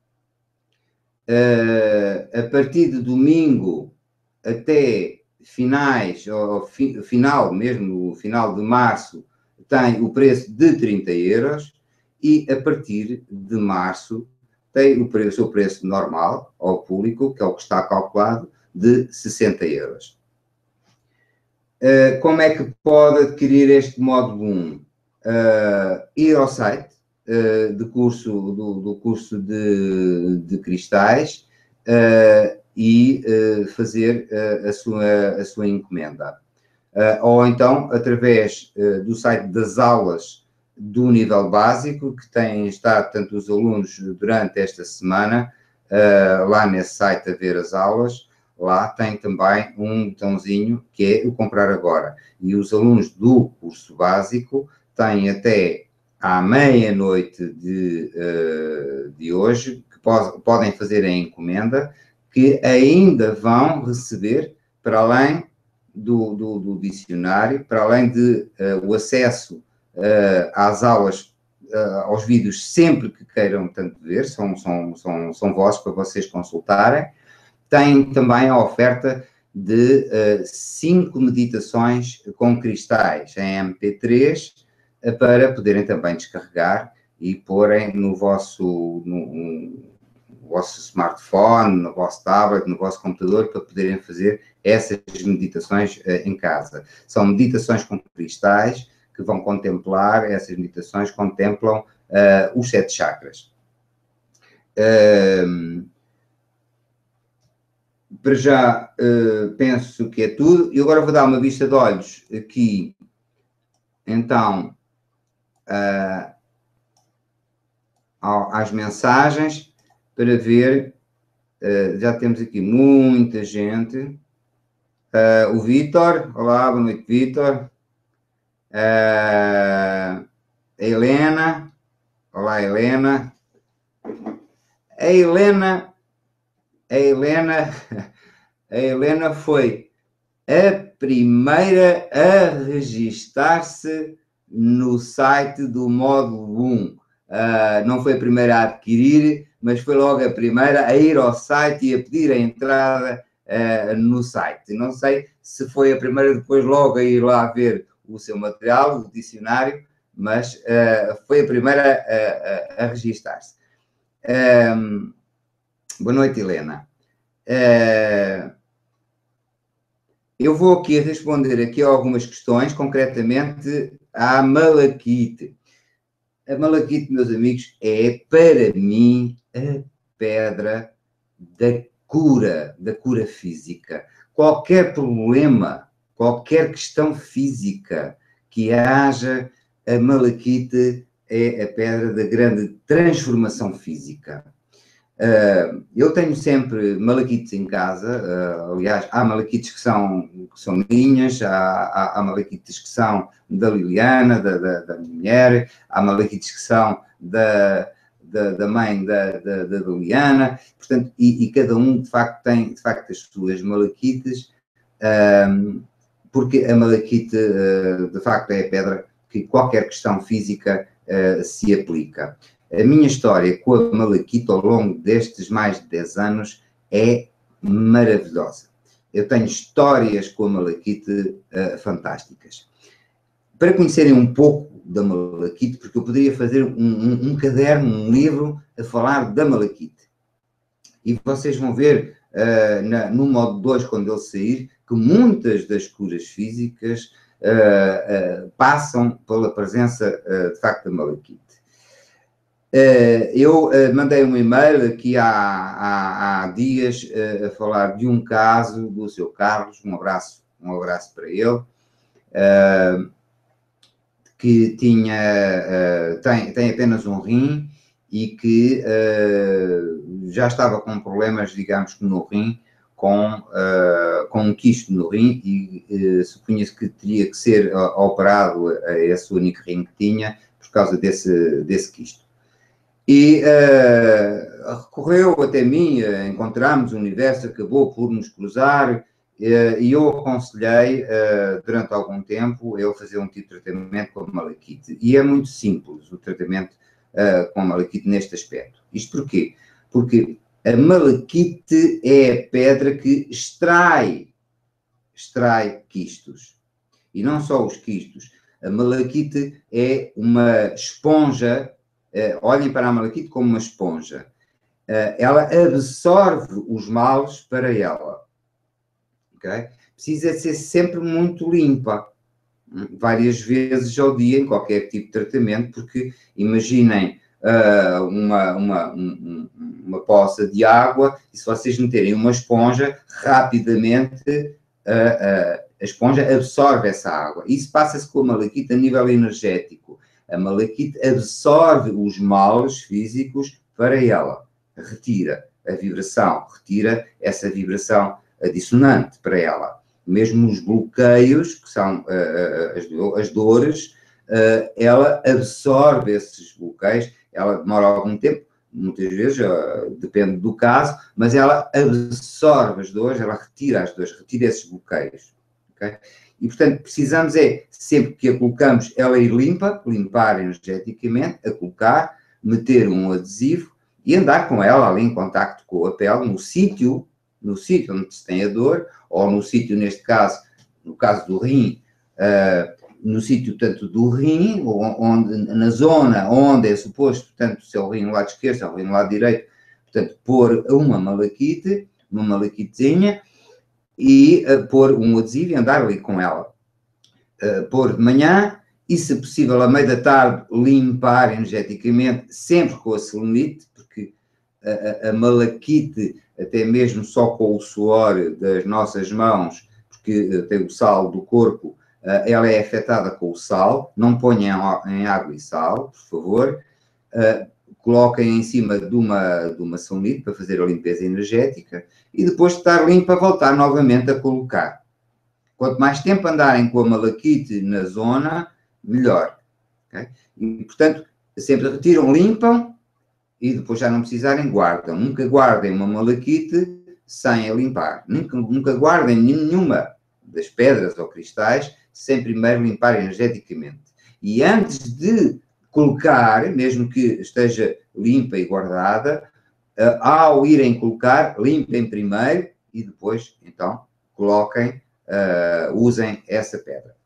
Uh, a partir de domingo até finais, ou fi, final mesmo, no final de março, tem o preço de trinta euros e a partir de março tem o, preço, o seu preço normal ao público, que é o que está calculado, de sessenta euros. Uh, como é que pode adquirir este módulo um? Uh, ir ao site uh, de curso, do, do curso de, de cristais uh, e uh, fazer uh, a, sua, a sua encomenda. Uh, ou então, através uh, do site das aulas do nível básico, que têm estado tanto os alunos durante esta semana, uh, lá nesse site a ver as aulas, lá tem também um botãozinho que é o comprar agora. E os alunos do curso básico têm até à meia-noite de, uh, de hoje, que po podem fazer a encomenda, que ainda vão receber, para além do, do, do dicionário, para além de uh, o acesso Uh, às aulas, uh, aos vídeos, sempre que queiram tanto ver, são, são, são, são vossos para vocês consultarem. Tem também a oferta de uh, cinco meditações com cristais em M P três uh, para poderem também descarregar e porem no vosso, no, no vosso smartphone, no vosso tablet, no vosso computador, para poderem fazer essas meditações uh, em casa. São meditações com cristais que vão contemplar, essas meditações contemplam uh, os sete chakras. Uh, para já, uh, penso que é tudo. E agora vou dar uma vista de olhos aqui, então, uh, às mensagens, para ver, uh, já temos aqui muita gente. Uh, o Vítor, olá, boa noite, Vítor. Uh, a Helena, olá Helena, a Helena, a Helena, a Helena foi a primeira a registar-se no site do módulo um. Uh, não foi a primeira a adquirir, mas foi logo a primeira a ir ao site e a pedir a entrada uh, no site. Não sei se foi a primeira depois logo a ir lá ver o seu material, o dicionário, mas uh, foi a primeira a, a, a registar-se. Um, boa noite, Helena. Uh, eu vou aqui responder aqui a algumas questões, concretamente à malaquite. A malaquite, meus amigos, é, para mim, a pedra da cura, da cura física. Qualquer problema, qualquer questão física que haja, a malaquite é a pedra da grande transformação física. Uh, eu tenho sempre malaquites em casa, uh, aliás, há malaquites que são, que são minhas, há, há, há malaquites que são da Liliana, da, da, da minha mulher, há malaquites que são da, da, da mãe da, da, da Liliana, portanto, e, e cada um, de facto, tem, de facto, as suas malaquites, uh, porque a malaquite, de facto, é a pedra que qualquer questão física se aplica. A minha história com a malaquite ao longo destes mais de dez anos é maravilhosa. Eu tenho histórias com a malaquite fantásticas. Para conhecerem um pouco da malaquite, porque eu poderia fazer um, um, um caderno, um livro, a falar da malaquite. E vocês vão ver uh, na, no modo dois, quando ele sair, que muitas das curas físicas uh, uh, passam pela presença, uh, de facto, da malaquite. Uh, eu uh, mandei um e-mail aqui há, há, há dias uh, a falar de um caso do seu Carlos, um abraço, um abraço para ele, uh, que tinha, uh, tem, tem apenas um rim e que uh, já estava com problemas, digamos, no rim, com, uh, com um quisto no rim e uh, supunha-se que teria que ser uh, operado a esse único rim que tinha por causa desse, desse quisto. E uh, recorreu até mim, uh, encontramos o universo, acabou por nos cruzar, uh, e eu aconselhei, uh, durante algum tempo, ele fazer um tipo de tratamento com a malaquite. E é muito simples o tratamento uh, com a malaquite neste aspecto. Isto porquê? Porque a malaquite é a pedra que extrai, extrai quistos. E não só os quistos. A malaquite é uma esponja. Uh, olhem para a malaquite como uma esponja. Uh, ela absorve os males para ela. Okay? Precisa ser sempre muito limpa. Várias vezes ao dia, em qualquer tipo de tratamento, porque imaginem uh, uma, uma, um, uma poça de água e se vocês meterem uma esponja, rapidamente uh, uh, a esponja absorve essa água. Isso passa-se com a malaquite a nível energético. A malaquite absorve os males físicos para ela, retira a vibração, retira essa vibração dissonante para ela. Mesmo os bloqueios, que são uh, as, as dores, uh, ela absorve esses bloqueios, ela demora algum tempo, muitas vezes, uh, depende do caso, mas ela absorve as dores, ela retira as dores, retira esses bloqueios. Okay? E, portanto, precisamos é, sempre que a colocamos, ela ir limpa, limpar energeticamente, a colocar, meter um adesivo e andar com ela ali em contacto com a pele, no sítio, no sítio onde se tem a dor, ou no sítio, neste caso, no caso do rim, uh, no sítio, tanto do rim, onde, na zona onde é suposto, portanto, se é o rim no lado esquerdo, se é o rim no lado direito, portanto, pôr uma malaquite, uma malaquitezinha, e uh, pôr um adesivo e andar ali com ela. Uh, pôr de manhã e, se possível, à meia da tarde, limpar energeticamente, sempre com a selenite, porque a, a, a malaquite, até mesmo só com o suor das nossas mãos, porque uh, tem o sal do corpo, uh, ela é afetada com o sal. Não ponham em água e sal, por favor. Uh, coloquem em cima de uma, de uma selenite para fazer a limpeza energética e depois de estar limpa, voltar novamente a colocar. Quanto mais tempo andarem com a malaquite na zona, melhor. Okay? E, portanto, sempre retiram, limpam e depois já não precisarem, guardam. Nunca guardem uma malaquite sem a limpar. Nunca, nunca guardem nenhuma das pedras ou cristais sem primeiro limpar energeticamente. E antes de colocar, mesmo que esteja limpa e guardada, uh, ao irem colocar, limpem primeiro e depois, então, coloquem, uh, usem essa pedra.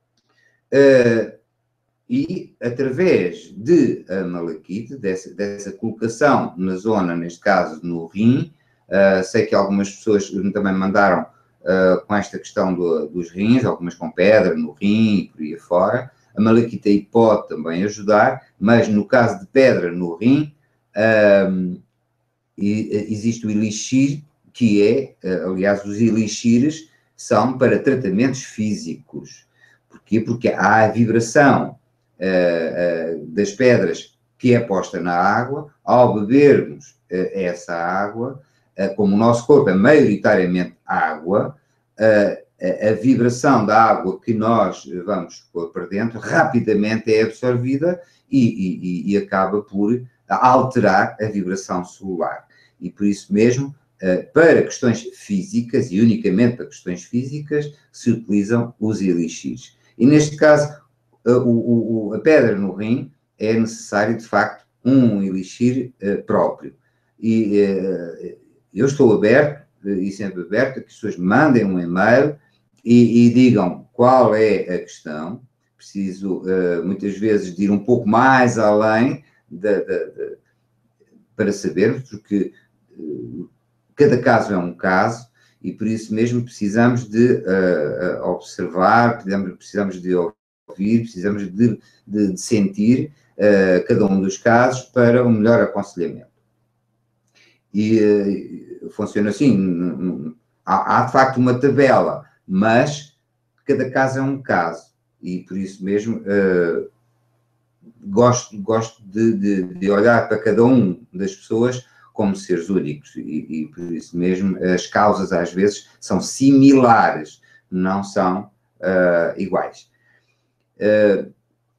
Uh, e, através de a malaquite, dessa, dessa colocação na zona, neste caso, no rim, uh, sei que algumas pessoas também mandaram uh, com esta questão do, dos rins, algumas com pedra no rim e por aí afora. A malaquite aí pode também ajudar, mas no caso de pedra no rim, um, existe o elixir, que é, aliás, os elixires são para tratamentos físicos. Porquê? Porque há a vibração uh, uh, das pedras que é posta na água. Ao bebermos uh, essa água, uh, como o nosso corpo é maioritariamente água, uh, a vibração da água que nós vamos pôr para dentro rapidamente é absorvida e, e, e acaba por alterar a vibração celular. E por isso mesmo para questões físicas, e unicamente para questões físicas, se utilizam os elixires. E neste caso, a, o, a pedra no rim é necessário, de facto, um elixir uh, próprio. E uh, eu estou aberto, e sempre aberto, a que as pessoas mandem um e-mail e, e digam qual é a questão. Preciso, uh, muitas vezes, de ir um pouco mais além de, de, de, para sabermos, porque uh, cada caso é um caso, e por isso mesmo precisamos de uh, observar, precisamos, precisamos de ouvir, precisamos de, de, de sentir uh, cada um dos casos para um melhor aconselhamento. E uh, funciona assim, há, há de facto uma tabela, mas cada caso é um caso, e por isso mesmo uh, gosto, gosto de, de, de olhar para cada um das pessoas como seres únicos, e, e por isso mesmo as causas às vezes são similares, não são uh, iguais. Uh,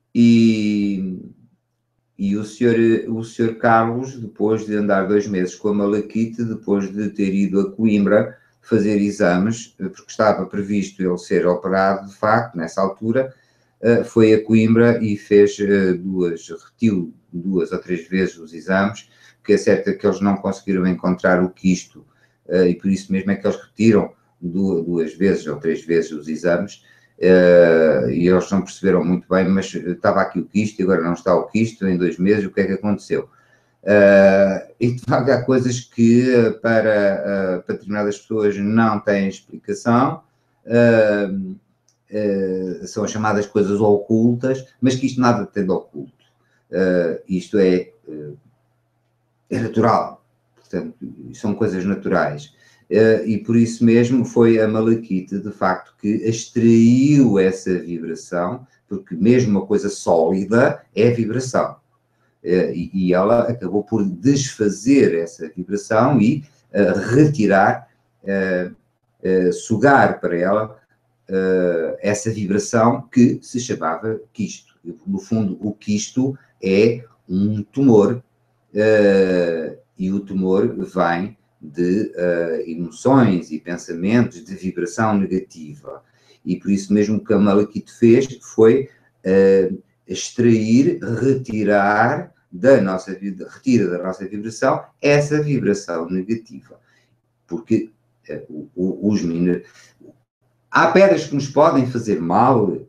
e, e o senhor, o senhor Carlos, depois de andar dois meses com a malaquite, depois de ter ido a Coimbra fazer exames, porque estava previsto ele ser operado de facto nessa altura, uh, foi a Coimbra e fez uh, duas, repetiu duas ou três vezes os exames, porque é certo que eles não conseguiram encontrar o quisto, uh, e por isso mesmo é que eles retiram duas, duas vezes ou três vezes os exames, uh, e eles não perceberam muito bem, mas estava aqui o quisto e agora não está o quisto, em dois meses, o que é que aconteceu? Uh, e de facto há coisas que para, uh, para determinadas pessoas não têm explicação, uh, uh, são as chamadas coisas ocultas, mas que isto nada tem de oculto. Uh, isto é... Uh, é natural, portanto, são coisas naturais. Uh, e por isso mesmo foi a malaquite, de facto, que extraiu essa vibração, porque mesmo uma coisa sólida é vibração. Uh, e, e ela acabou por desfazer essa vibração e uh, retirar, uh, uh, sugar para ela uh, essa vibração que se chamava quisto. No fundo, o quisto é um tumor. Uh, e o tumor vem de uh, emoções e pensamentos de vibração negativa. E por isso mesmo o que a malaquite fez foi uh, extrair, retirar da nossa vida, retira da nossa vibração essa vibração negativa. Porque uh, os minerais... Há pedras que nos podem fazer mal. Uh,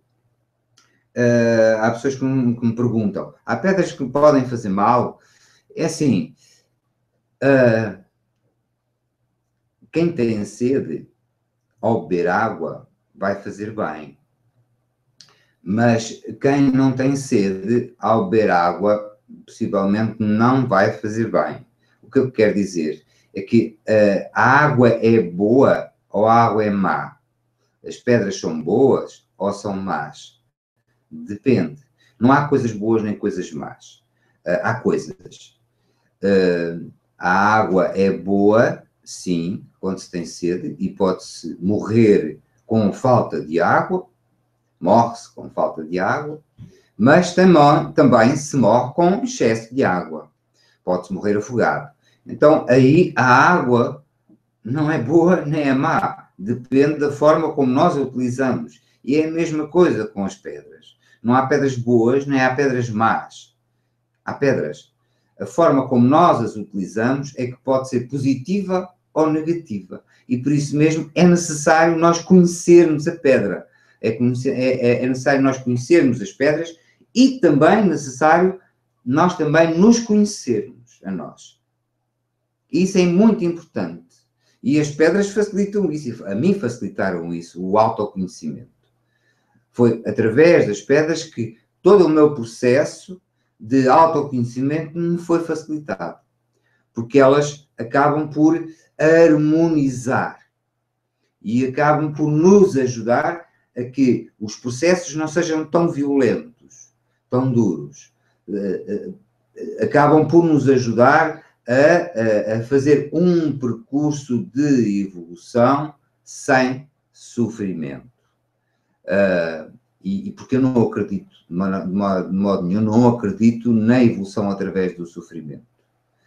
há pessoas que me, que me perguntam, há pedras que podem fazer mal? É assim, uh, quem tem sede ao beber água vai fazer bem, mas quem não tem sede ao beber água possivelmente não vai fazer bem. O que eu quero dizer é que uh, a água é boa ou a água é má? As pedras são boas ou são más? Depende. Não há coisas boas nem coisas más. Uh, há coisas. Uh, a água é boa, sim, quando se tem sede, e pode-se morrer com falta de água, morre-se com falta de água, mas também, também se morre com excesso de água. Pode-se morrer afogado. Então, aí a água não é boa nem é má, depende da forma como nós a utilizamos. E é a mesma coisa com as pedras. Não há pedras boas nem há pedras más. Há pedras. A forma como nós as utilizamos é que pode ser positiva ou negativa. E por isso mesmo é necessário nós conhecermos a pedra. É, conhecer, é, é necessário nós conhecermos as pedras e também necessário nós também nos conhecermos a nós. Isso é muito importante. E as pedras facilitam isso. A mim facilitaram isso, o autoconhecimento. Foi através das pedras que todo o meu processo de autoconhecimento me foi facilitado. Porque elas acabam por harmonizar e acabam por nos ajudar a que os processos não sejam tão violentos, tão duros. Acabam por nos ajudar a, a, a fazer um percurso de evolução sem sofrimento. Uh, E, e porque eu não acredito, de modo, de modo nenhum, não acredito na evolução através do sofrimento.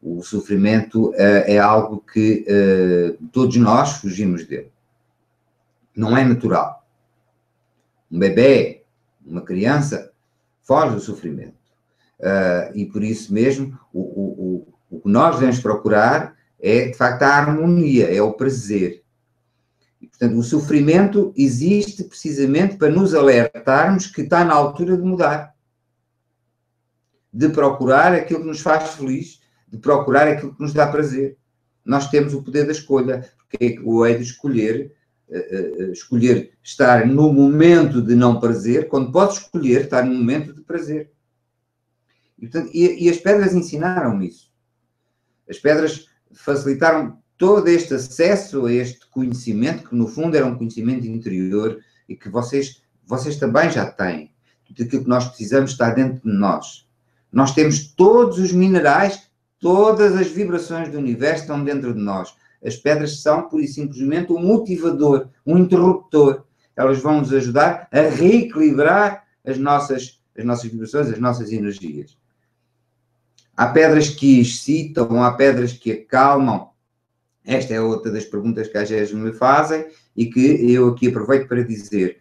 O sofrimento uh, é algo que uh, todos nós fugimos dele. Não é natural. Um bebê, uma criança, foge do sofrimento. Uh, e por isso mesmo, o, o, o, o que nós devemos procurar é, de facto, a harmonia, é o prazer. E, portanto, o sofrimento existe precisamente para nos alertarmos que está na altura de mudar. De procurar aquilo que nos faz feliz, de procurar aquilo que nos dá prazer. Nós temos o poder da escolha, porque é o é de escolher, uh, uh, escolher estar no momento de não prazer, quando pode escolher estar no momento de prazer. E, portanto, e, e as pedras ensinaram isso. As pedras facilitaram todo este acesso a este conhecimento, que no fundo era um conhecimento interior e que vocês, vocês também já têm. Tudo aquilo que nós precisamos está dentro de nós. Nós temos todos os minerais, todas as vibrações do universo estão dentro de nós. As pedras são, pura e simplesmente, um motivador, um interruptor. Elas vão nos ajudar a reequilibrar as nossas, as nossas vibrações, as nossas energias. Há pedras que excitam, há pedras que acalmam. Esta é outra das perguntas que às vezes me fazem e que eu aqui aproveito para dizer.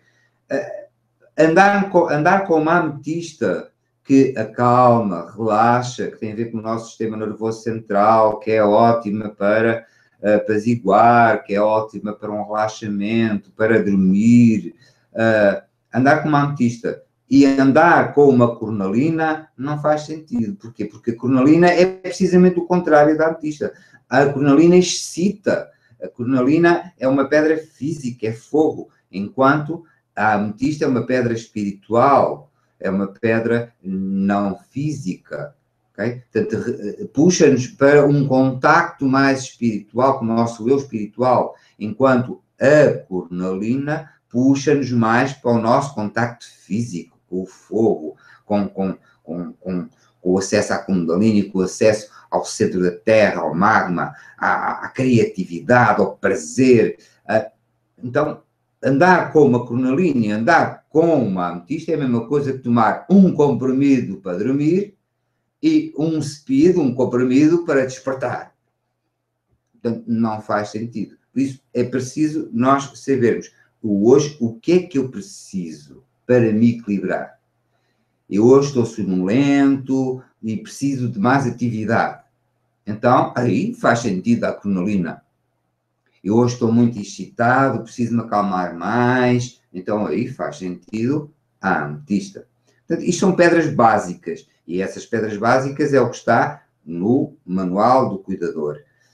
Andar com, andar com uma ametista que acalma, relaxa, que tem a ver com o nosso sistema nervoso central, que é ótima para apaziguar, que é ótima para um relaxamento, para dormir. Uh, andar com uma ametista e andar com uma cornalina não faz sentido. Porquê? Porque a cornalina é precisamente o contrário da ametista. A cornalina excita. A cornalina é uma pedra física, é fogo, enquanto a ametista é uma pedra espiritual, é uma pedra não física. Okay? Portanto, puxa-nos para um contacto mais espiritual com o nosso eu espiritual, enquanto a cornalina puxa-nos mais para o nosso contacto físico, com o fogo, com, com, com, com, com o acesso à Kundalini, com o acesso ao centro da Terra, ao magma, à, à criatividade, ao prazer. Então, andar com uma cornalina, andar com uma ametista é a mesma coisa que tomar um comprimido para dormir e um speed, um comprimido para despertar. Portanto, não faz sentido. Por isso, é preciso nós sabermos hoje o que é que eu preciso para me equilibrar. Eu hoje estou sonolento e preciso de mais atividade. Então, aí faz sentido a cornalina. Eu hoje estou muito excitado, preciso me acalmar mais. Então, aí faz sentido a ametista. Portanto, isto são pedras básicas. E essas pedras básicas é o que está no manual do cuidador.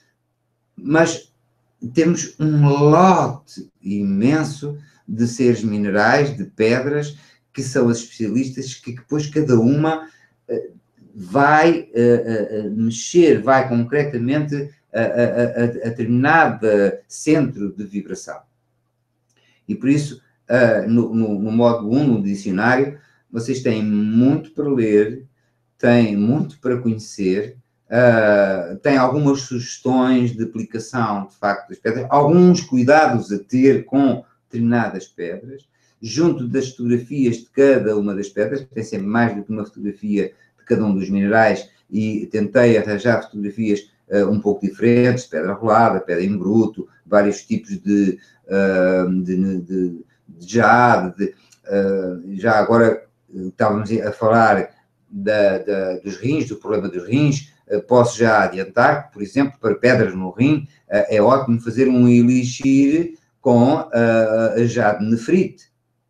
Mas temos um lote imenso de seres minerais, de pedras, que são as especialistas, que depois cada uma uh, vai uh, uh, mexer, vai concretamente a, a, a, a determinado centro de vibração. E por isso, uh, no, no, no módulo um, no dicionário, vocês têm muito para ler, têm muito para conhecer, uh, têm algumas sugestões de aplicação, de facto, das pedras, alguns cuidados a ter com determinadas pedras, junto das fotografias de cada uma das pedras, tem sempre mais do que uma fotografia de cada um dos minerais, e tentei arranjar fotografias uh, um pouco diferentes, pedra rolada, pedra em bruto, vários tipos de, uh, de, de, de jade, de, uh, já agora estávamos a falar da, da, dos rins, do problema dos rins, uh, posso já adiantar que, por exemplo, para pedras no rim, uh, é ótimo fazer um elixir com uh, a jade nefrite,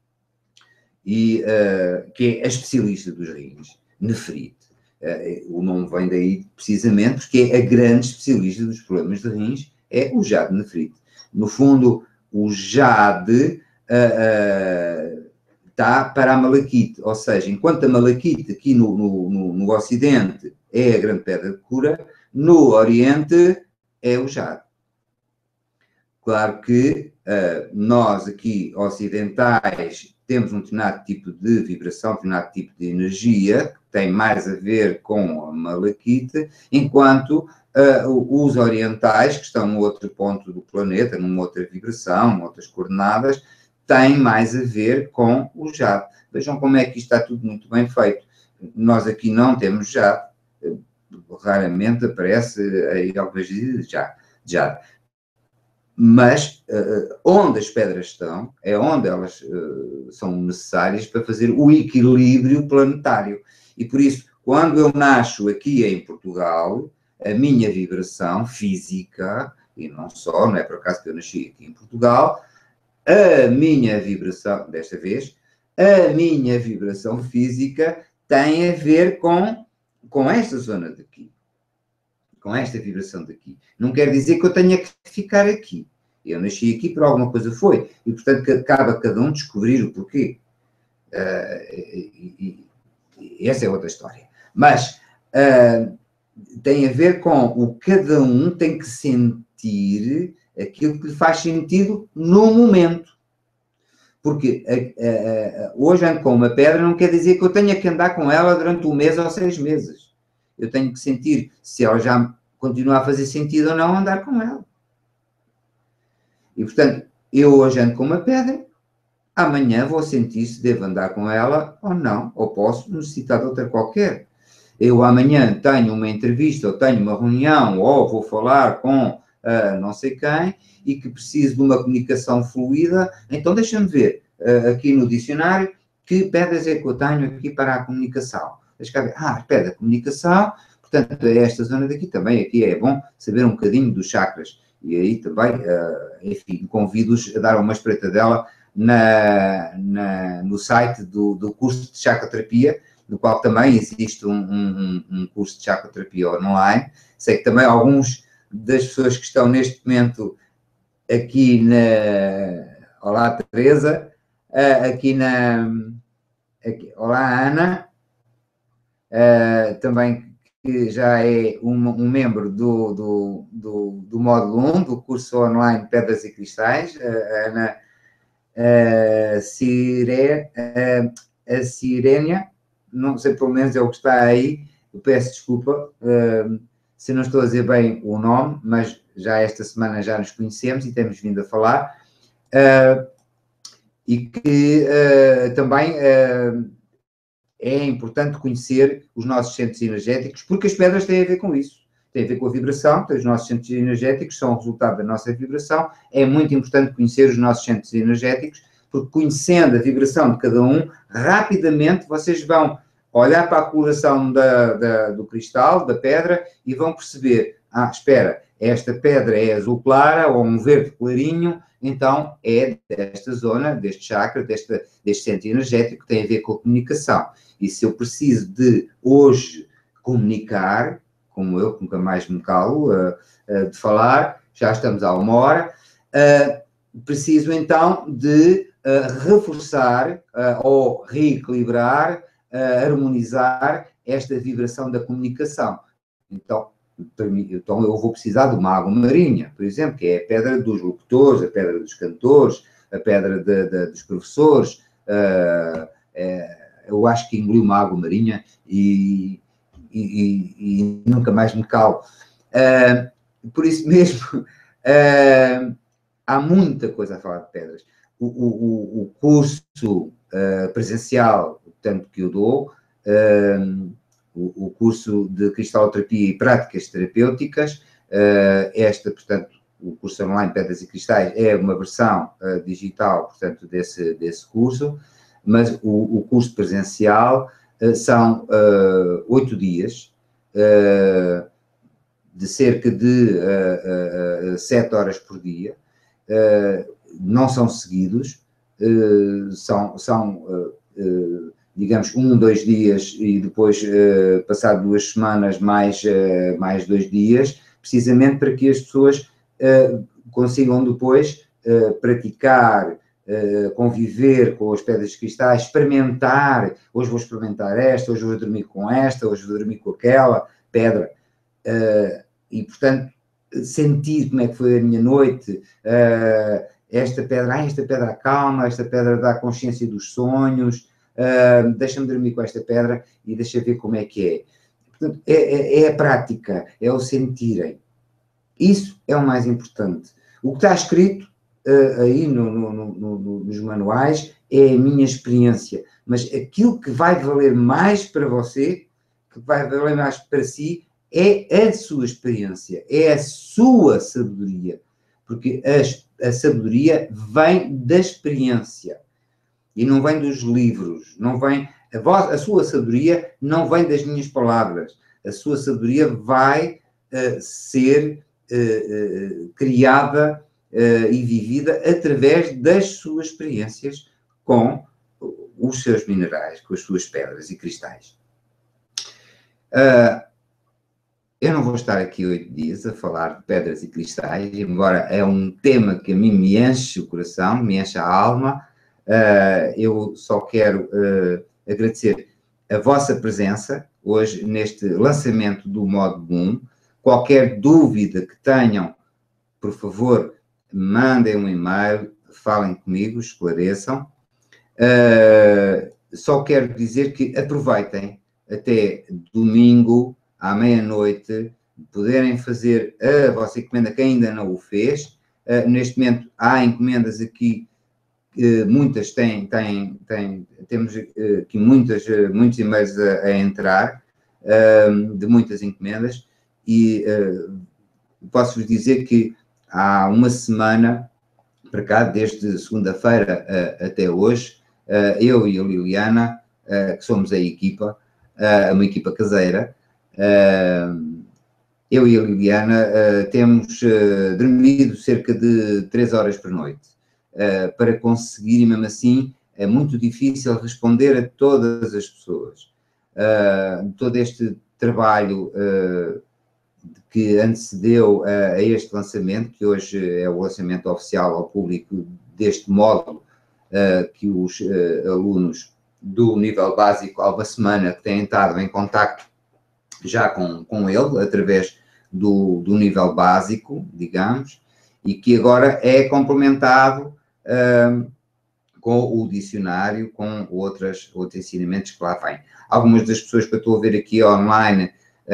e, uh, que é a especialista dos rins, nefrite. Uh, o nome vem daí precisamente porque é a grande especialista dos problemas de rins, é o jade nefrite. No fundo, o jade uh, uh, está para a malaquite, ou seja, enquanto a malaquite aqui no, no, no, no Ocidente é a grande pedra de cura, no Oriente é o jade. Claro que uh, nós aqui ocidentais temos um determinado tipo de vibração, um determinado tipo de energia, que tem mais a ver com a malaquite, enquanto uh, os orientais, que estão no outro ponto do planeta, numa outra vibração, outras coordenadas, têm mais a ver com o jade. Vejam como é que isto está tudo muito bem feito. Nós aqui não temos jade, raramente aparece aí algumas vezes já, já. Mas uh, onde as pedras estão, é onde elas uh, são necessárias para fazer o equilíbrio planetário. E por isso, quando eu nasço aqui em Portugal, a minha vibração física, e não só, não é por acaso que eu nasci aqui em Portugal, a minha vibração, desta vez, a minha vibração física tem a ver com, com esta zona daqui, com esta vibração daqui. Não quer dizer que eu tenha que ficar aqui. Eu nasci aqui por alguma coisa foi. E, portanto, cabe a cada um descobrir o porquê. Uh, e, e, essa é outra história. Mas uh, tem a ver com o que cada um tem que sentir aquilo que lhe faz sentido no momento. Porque uh, uh, hoje ando com uma pedra não quer dizer que eu tenha que andar com ela durante um mês ou seis meses. Eu tenho que sentir se ela já continua a fazer sentido ou não andar com ela. E, portanto, eu hoje ando com uma pedra, amanhã vou sentir se devo andar com ela ou não, ou posso necessitar de outra qualquer. Eu amanhã tenho uma entrevista, ou tenho uma reunião, ou vou falar com uh, não sei quem, e que preciso de uma comunicação fluida, então deixa-me ver uh, aqui no dicionário que pedras é que eu tenho aqui para a comunicação. Deixa ver. Ah, pedra, comunicação, portanto, é esta zona daqui também, aqui é bom saber um bocadinho dos chakras. E aí também, uh, enfim, convido-os a dar uma espreitadela na, na, no site do, do curso de chacoterapia, no qual também existe um, um, um curso de chacoterapia online. Sei que também alguns das pessoas que estão neste momento aqui na... Olá, Teresa. Uh, aqui na... Aqui, olá, Ana. Uh, também que já é um, um membro do, do, do, do módulo um, do curso online Pedras e Cristais, a Ana a, Cire, a, a Sirênia, não sei, pelo menos é o que está aí, eu peço desculpa uh, se não estou a dizer bem o nome, mas já esta semana já nos conhecemos e temos vindo a falar, uh, e que uh, também... Uh, é importante conhecer os nossos centros energéticos, porque as pedras têm a ver com isso. Tem a ver com a vibração, então os nossos centros energéticos são o resultado da nossa vibração. É muito importante conhecer os nossos centros energéticos, porque conhecendo a vibração de cada um, rapidamente vocês vão olhar para a coloração da, da, do cristal, da pedra, e vão perceber, ah, espera, esta pedra é azul clara ou um verde clarinho, então é desta zona, deste chakra, deste, deste centro energético que tem a ver com a comunicação. E se eu preciso de, hoje, comunicar, como eu, que nunca mais me calo uh, uh, de falar, já estamos há uma hora, uh, preciso então de uh, reforçar uh, ou reequilibrar, uh, harmonizar esta vibração da comunicação. Então, então, eu vou precisar de uma água marinha, por exemplo, que é a pedra dos locutores, a pedra dos cantores, a pedra de, de, dos professores. Uh, é, eu acho que engoli uma água marinha e, e, e, e nunca mais me calo. Uh, por isso mesmo, uh, há muita coisa a falar de pedras. O, o, o curso uh, presencial, tanto que eu dou, uh, o, o curso de cristaloterapia e práticas terapêuticas, uh, esta, portanto, o curso online Pedras e Cristais é uma versão uh, digital, portanto, desse, desse curso, mas o, o curso presencial uh, são oito uh, dias, uh, de cerca de uh, uh, sete horas por dia, uh, não são seguidos, uh, são, são uh, uh, digamos, um, dois dias e depois, uh, passado duas semanas, mais, uh, mais dois dias, precisamente para que as pessoas uh, consigam depois uh, praticar, uh, conviver com as pedras de cristais, experimentar, hoje vou experimentar esta, hoje vou dormir com esta, hoje vou dormir com aquela pedra, uh, e, portanto, sentir como é que foi a minha noite, uh, esta pedra, ah, esta pedra acalma, esta pedra dá consciência dos sonhos, Uh, deixa-me dormir com esta pedra e deixa ver como é que é. Portanto, é, é, é a prática, é o sentirem. Isso é o mais importante. O que está escrito uh, aí no, no, no, no, nos manuais é a minha experiência, mas aquilo que vai valer mais para você, que vai valer mais para si, é a sua experiência, é a sua sabedoria, porque a, a sabedoria vem da experiência e não vem dos livros, não vem, a, voz, a sua sabedoria não vem das minhas palavras, a sua sabedoria vai uh, ser uh, uh, criada uh, e vivida através das suas experiências com os seus minerais, com as suas pedras e cristais. Uh, eu não vou estar aqui oito dias a falar de pedras e cristais, embora é um tema que a mim me enche o coração, me enche a alma. Uh, eu só quero uh, agradecer a vossa presença hoje neste lançamento do Modo um. Qualquer dúvida que tenham, por favor, mandem um e-mail, falem comigo, esclareçam. Uh, só quero dizer que aproveitem até domingo, à meia-noite, poderem fazer a vossa encomenda, que ainda não o fez. Uh, neste momento há encomendas aqui, uh, muitas têm, têm, têm temos uh, aqui muitas, uh, muitos e-mails a, a entrar, uh, de muitas encomendas, e uh, posso-vos dizer que há uma semana, para cá, desde segunda-feira uh, até hoje, uh, eu e a Liliana, uh, que somos a equipa, uh, uma equipa caseira, uh, eu e a Liliana uh, temos uh, dormido cerca de três horas por noite, uh, para conseguir, e mesmo assim é muito difícil responder a todas as pessoas. Uh, todo este trabalho uh, que antecedeu a, a este lançamento, que hoje é o lançamento oficial ao público deste módulo, uh, que os uh, alunos do nível básico, há uma semana, que têm estado em contacto já com, com ele, através do, do nível básico, digamos, e que agora é complementado uh, com o dicionário, com outras, outros ensinamentos que lá vêm. Algumas das pessoas que eu estou a ver aqui online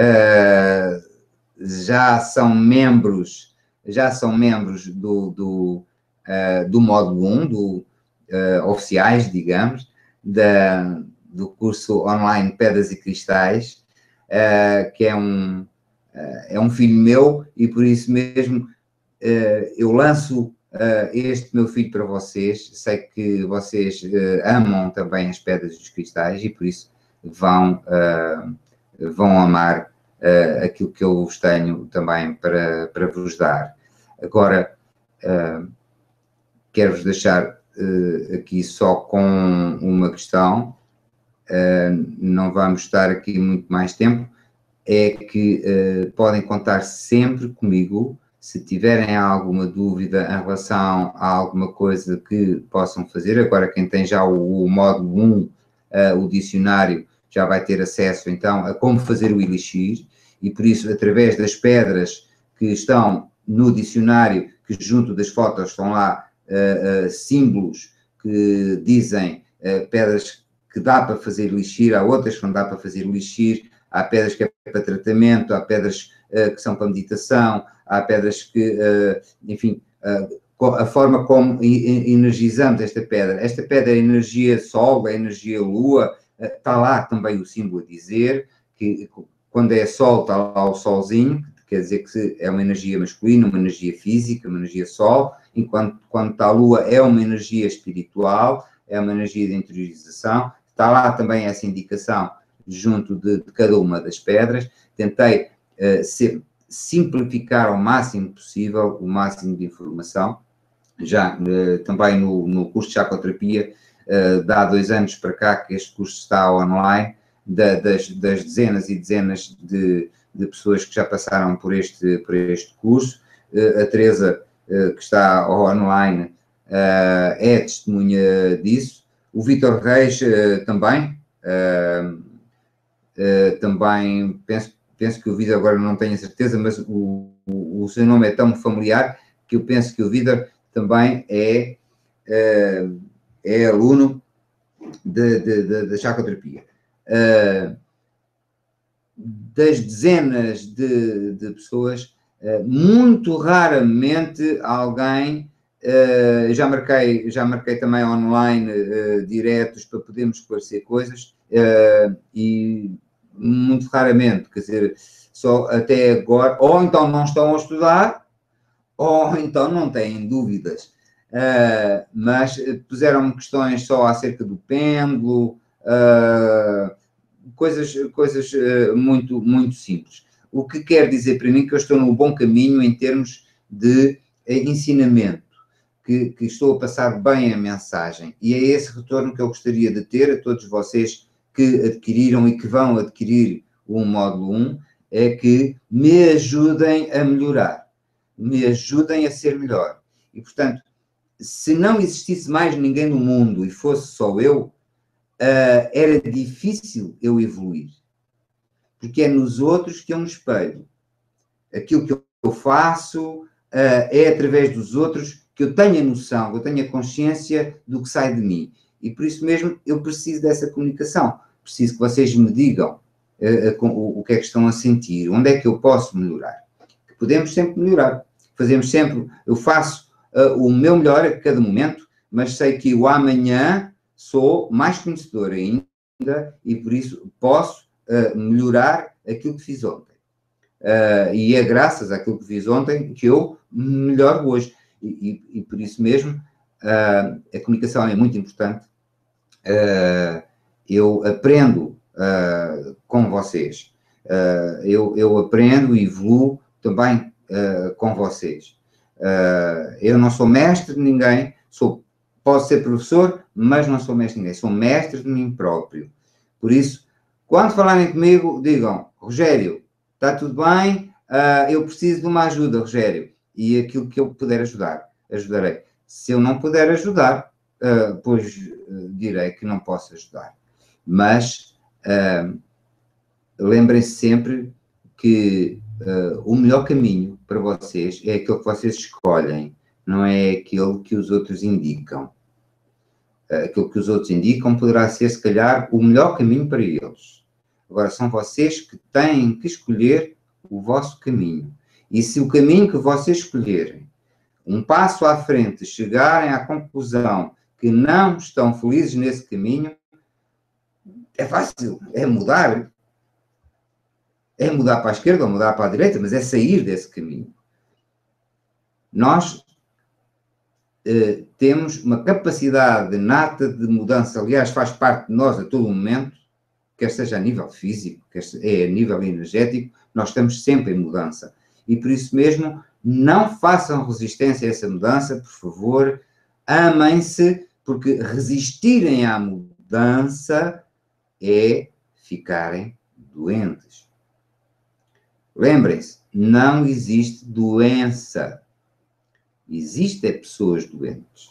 uh, já são membros, já são membros do, do, uh, do módulo um, do, uh, oficiais, digamos, da, do curso online Pedras e Cristais, uh, que é um, uh, é um filho meu, e por isso mesmo uh, eu lanço uh, este meu filho para vocês. Sei que vocês uh, amam também as pedras e os cristais, e por isso vão, uh, vão amar Uh, aquilo que eu vos tenho também para, para vos dar. Agora, uh, quero-vos deixar uh, aqui só com uma questão, uh, não vamos estar aqui muito mais tempo, é que uh, podem contar sempre comigo, se tiverem alguma dúvida em relação a alguma coisa que possam fazer. Agora, quem tem já o, o módulo um, uh, o dicionário, já vai ter acesso, então, a como fazer o elixir, e por isso, através das pedras que estão no dicionário, que junto das fotos estão lá uh, uh, símbolos que dizem uh, pedras que dá para fazer elixir, há outras que não dá para fazer elixir, há pedras que é para tratamento, há pedras uh, que são para meditação, há pedras que, uh, enfim, uh, a forma como energizamos esta pedra. Esta pedra é energia sol, é energia lua, uh, está lá também o símbolo a dizer que quando é sol, está lá o solzinho, quer dizer que é uma energia masculina, uma energia física, uma energia sol, enquanto quando está a lua é uma energia espiritual, é uma energia de interiorização. Está lá também essa indicação junto de, de cada uma das pedras. Tentei uh, ser, simplificar ao máximo possível o máximo de informação. Já uh, também no, no curso de chacoterapia, uh, de há dois anos para cá que este curso está online, Da, das, das dezenas e dezenas de, de pessoas que já passaram por este, por este curso. Uh, a Teresa, uh, que está online, uh, é testemunha disso. O Vítor Reis uh, também, uh, uh, também penso, penso que o Vítor, agora não tenho a certeza, mas o, o, o seu nome é tão familiar que eu penso que o Vítor também é, uh, é aluno da chacoterapia. Uh, das dezenas de, de pessoas, uh, muito raramente alguém, uh, já, marquei, já marquei também online uh, diretos para podermos esclarecer coisas, uh, e muito raramente, quer dizer, só até agora, ou então não estão a estudar, ou então não têm dúvidas. Uh, mas puseram-me questões só acerca do pêndulo, uh, coisas, coisas uh, muito, muito simples. O que quer dizer para mim que eu estou no bom caminho em termos de uh, ensinamento, que, que estou a passar bem a mensagem. E é esse retorno que eu gostaria de ter a todos vocês que adquiriram e que vão adquirir o módulo um, é que me ajudem a melhorar, me ajudem a ser melhor. E, portanto, se não existisse mais ninguém no mundo e fosse só eu, uh, era difícil eu evoluir. Porque é nos outros que eu me espelho. Aquilo que eu faço uh, é através dos outros que eu tenho a noção, que eu tenho a consciência do que sai de mim. E por isso mesmo eu preciso dessa comunicação. Preciso que vocês me digam uh, uh, o, o que é que estão a sentir, onde é que eu posso melhorar. Que podemos sempre melhorar. Fazemos sempre, eu faço Uh, o meu melhor a cada momento, mas sei que o amanhã sou mais conhecedor ainda e por isso posso uh, melhorar aquilo que fiz ontem. Uh, e é graças àquilo que fiz ontem que eu melhoro hoje. E, e, e por isso mesmo uh, a comunicação é muito importante. Uh, eu aprendo uh, com vocês. Uh, eu, eu aprendo e evoluo também uh, com vocês. Uh, eu não sou mestre de ninguém, sou, posso ser professor, mas não sou mestre de ninguém, sou mestre de mim próprio. Por isso, quando falarem comigo, digam, Rogério, está tudo bem, uh, eu preciso de uma ajuda, Rogério, e aquilo que eu puder ajudar, ajudarei. Se eu não puder ajudar, uh, pois uh, direi que não posso ajudar. Mas uh, lembrem-se sempre que uh, o melhor caminho para vocês é aquele que vocês escolhem, não é aquele que os outros indicam. Uh, aquilo que os outros indicam poderá ser, se calhar, o melhor caminho para eles. Agora, são vocês que têm que escolher o vosso caminho. E se o caminho que vocês escolherem, um passo à frente, chegarem à conclusão que não estão felizes nesse caminho, é fácil, é mudar. É mudar para a esquerda ou mudar para a direita, mas é sair desse caminho. Nós eh, temos uma capacidade nata de mudança, aliás, faz parte de nós a todo momento, quer seja a nível físico, quer seja a nível energético, nós estamos sempre em mudança. E por isso mesmo, não façam resistência a essa mudança, por favor, amem-se, porque resistirem à mudança é ficarem doentes. Lembrem-se, não existe doença. Existem pessoas doentes.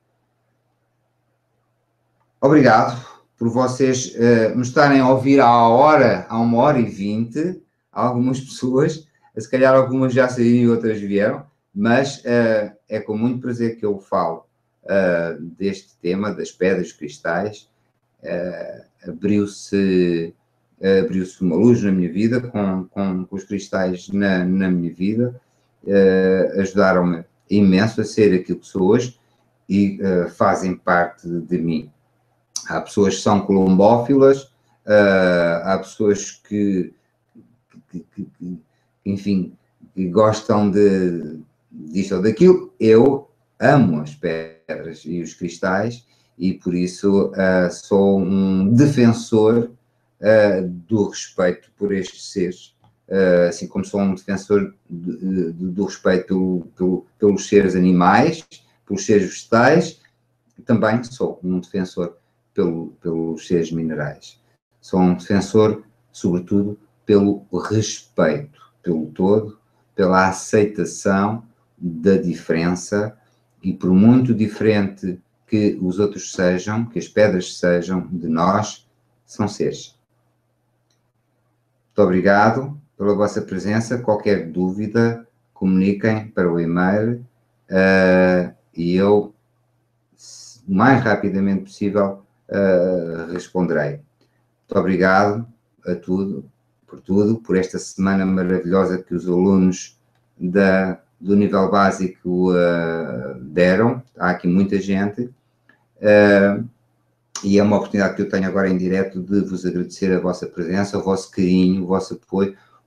Obrigado por vocês uh, me estarem a ouvir à hora, a uma hora e vinte. Algumas pessoas, se calhar algumas já saíram e outras vieram, mas uh, é com muito prazer que eu falo uh, deste tema, das pedras cristais. Uh, abriu-se... abriu-se uma luz na minha vida, com, com, com os cristais na, na minha vida, uh, ajudaram-me imenso a ser aquilo que sou hoje e uh, fazem parte de, de mim. Há pessoas que são colombófilas, uh, há pessoas que, que, que, que, enfim, que gostam de, disto ou daquilo. Eu amo as pedras e os cristais e por isso uh, sou um defensor Uh, do respeito por estes seres, uh, assim como sou um defensor de, de, do respeito pelo, pelo, pelos seres animais, pelos seres vegetais, também sou um defensor pelo, pelos seres minerais. Sou um defensor, sobretudo, pelo respeito, pelo todo, pela aceitação da diferença e por muito diferente que os outros sejam, que as pedras sejam de nós, são seres. Muito obrigado pela vossa presença. Qualquer dúvida, comuniquem para o e-mail uh, e eu, o mais rapidamente possível, uh, responderei. Muito obrigado a tudo, por tudo, por esta semana maravilhosa que os alunos da, do nível básico uh, deram. Há aqui muita gente. Uh, E é uma oportunidade que eu tenho agora em direto de vos agradecer a vossa presença, o vosso carinho, o vosso apoio,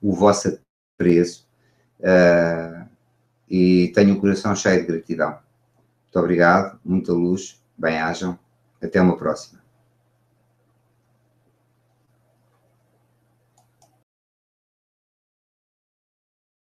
o vosso apreço uh, e tenho o coração cheio de gratidão. Muito obrigado, muita luz, bem-ajam, até uma próxima.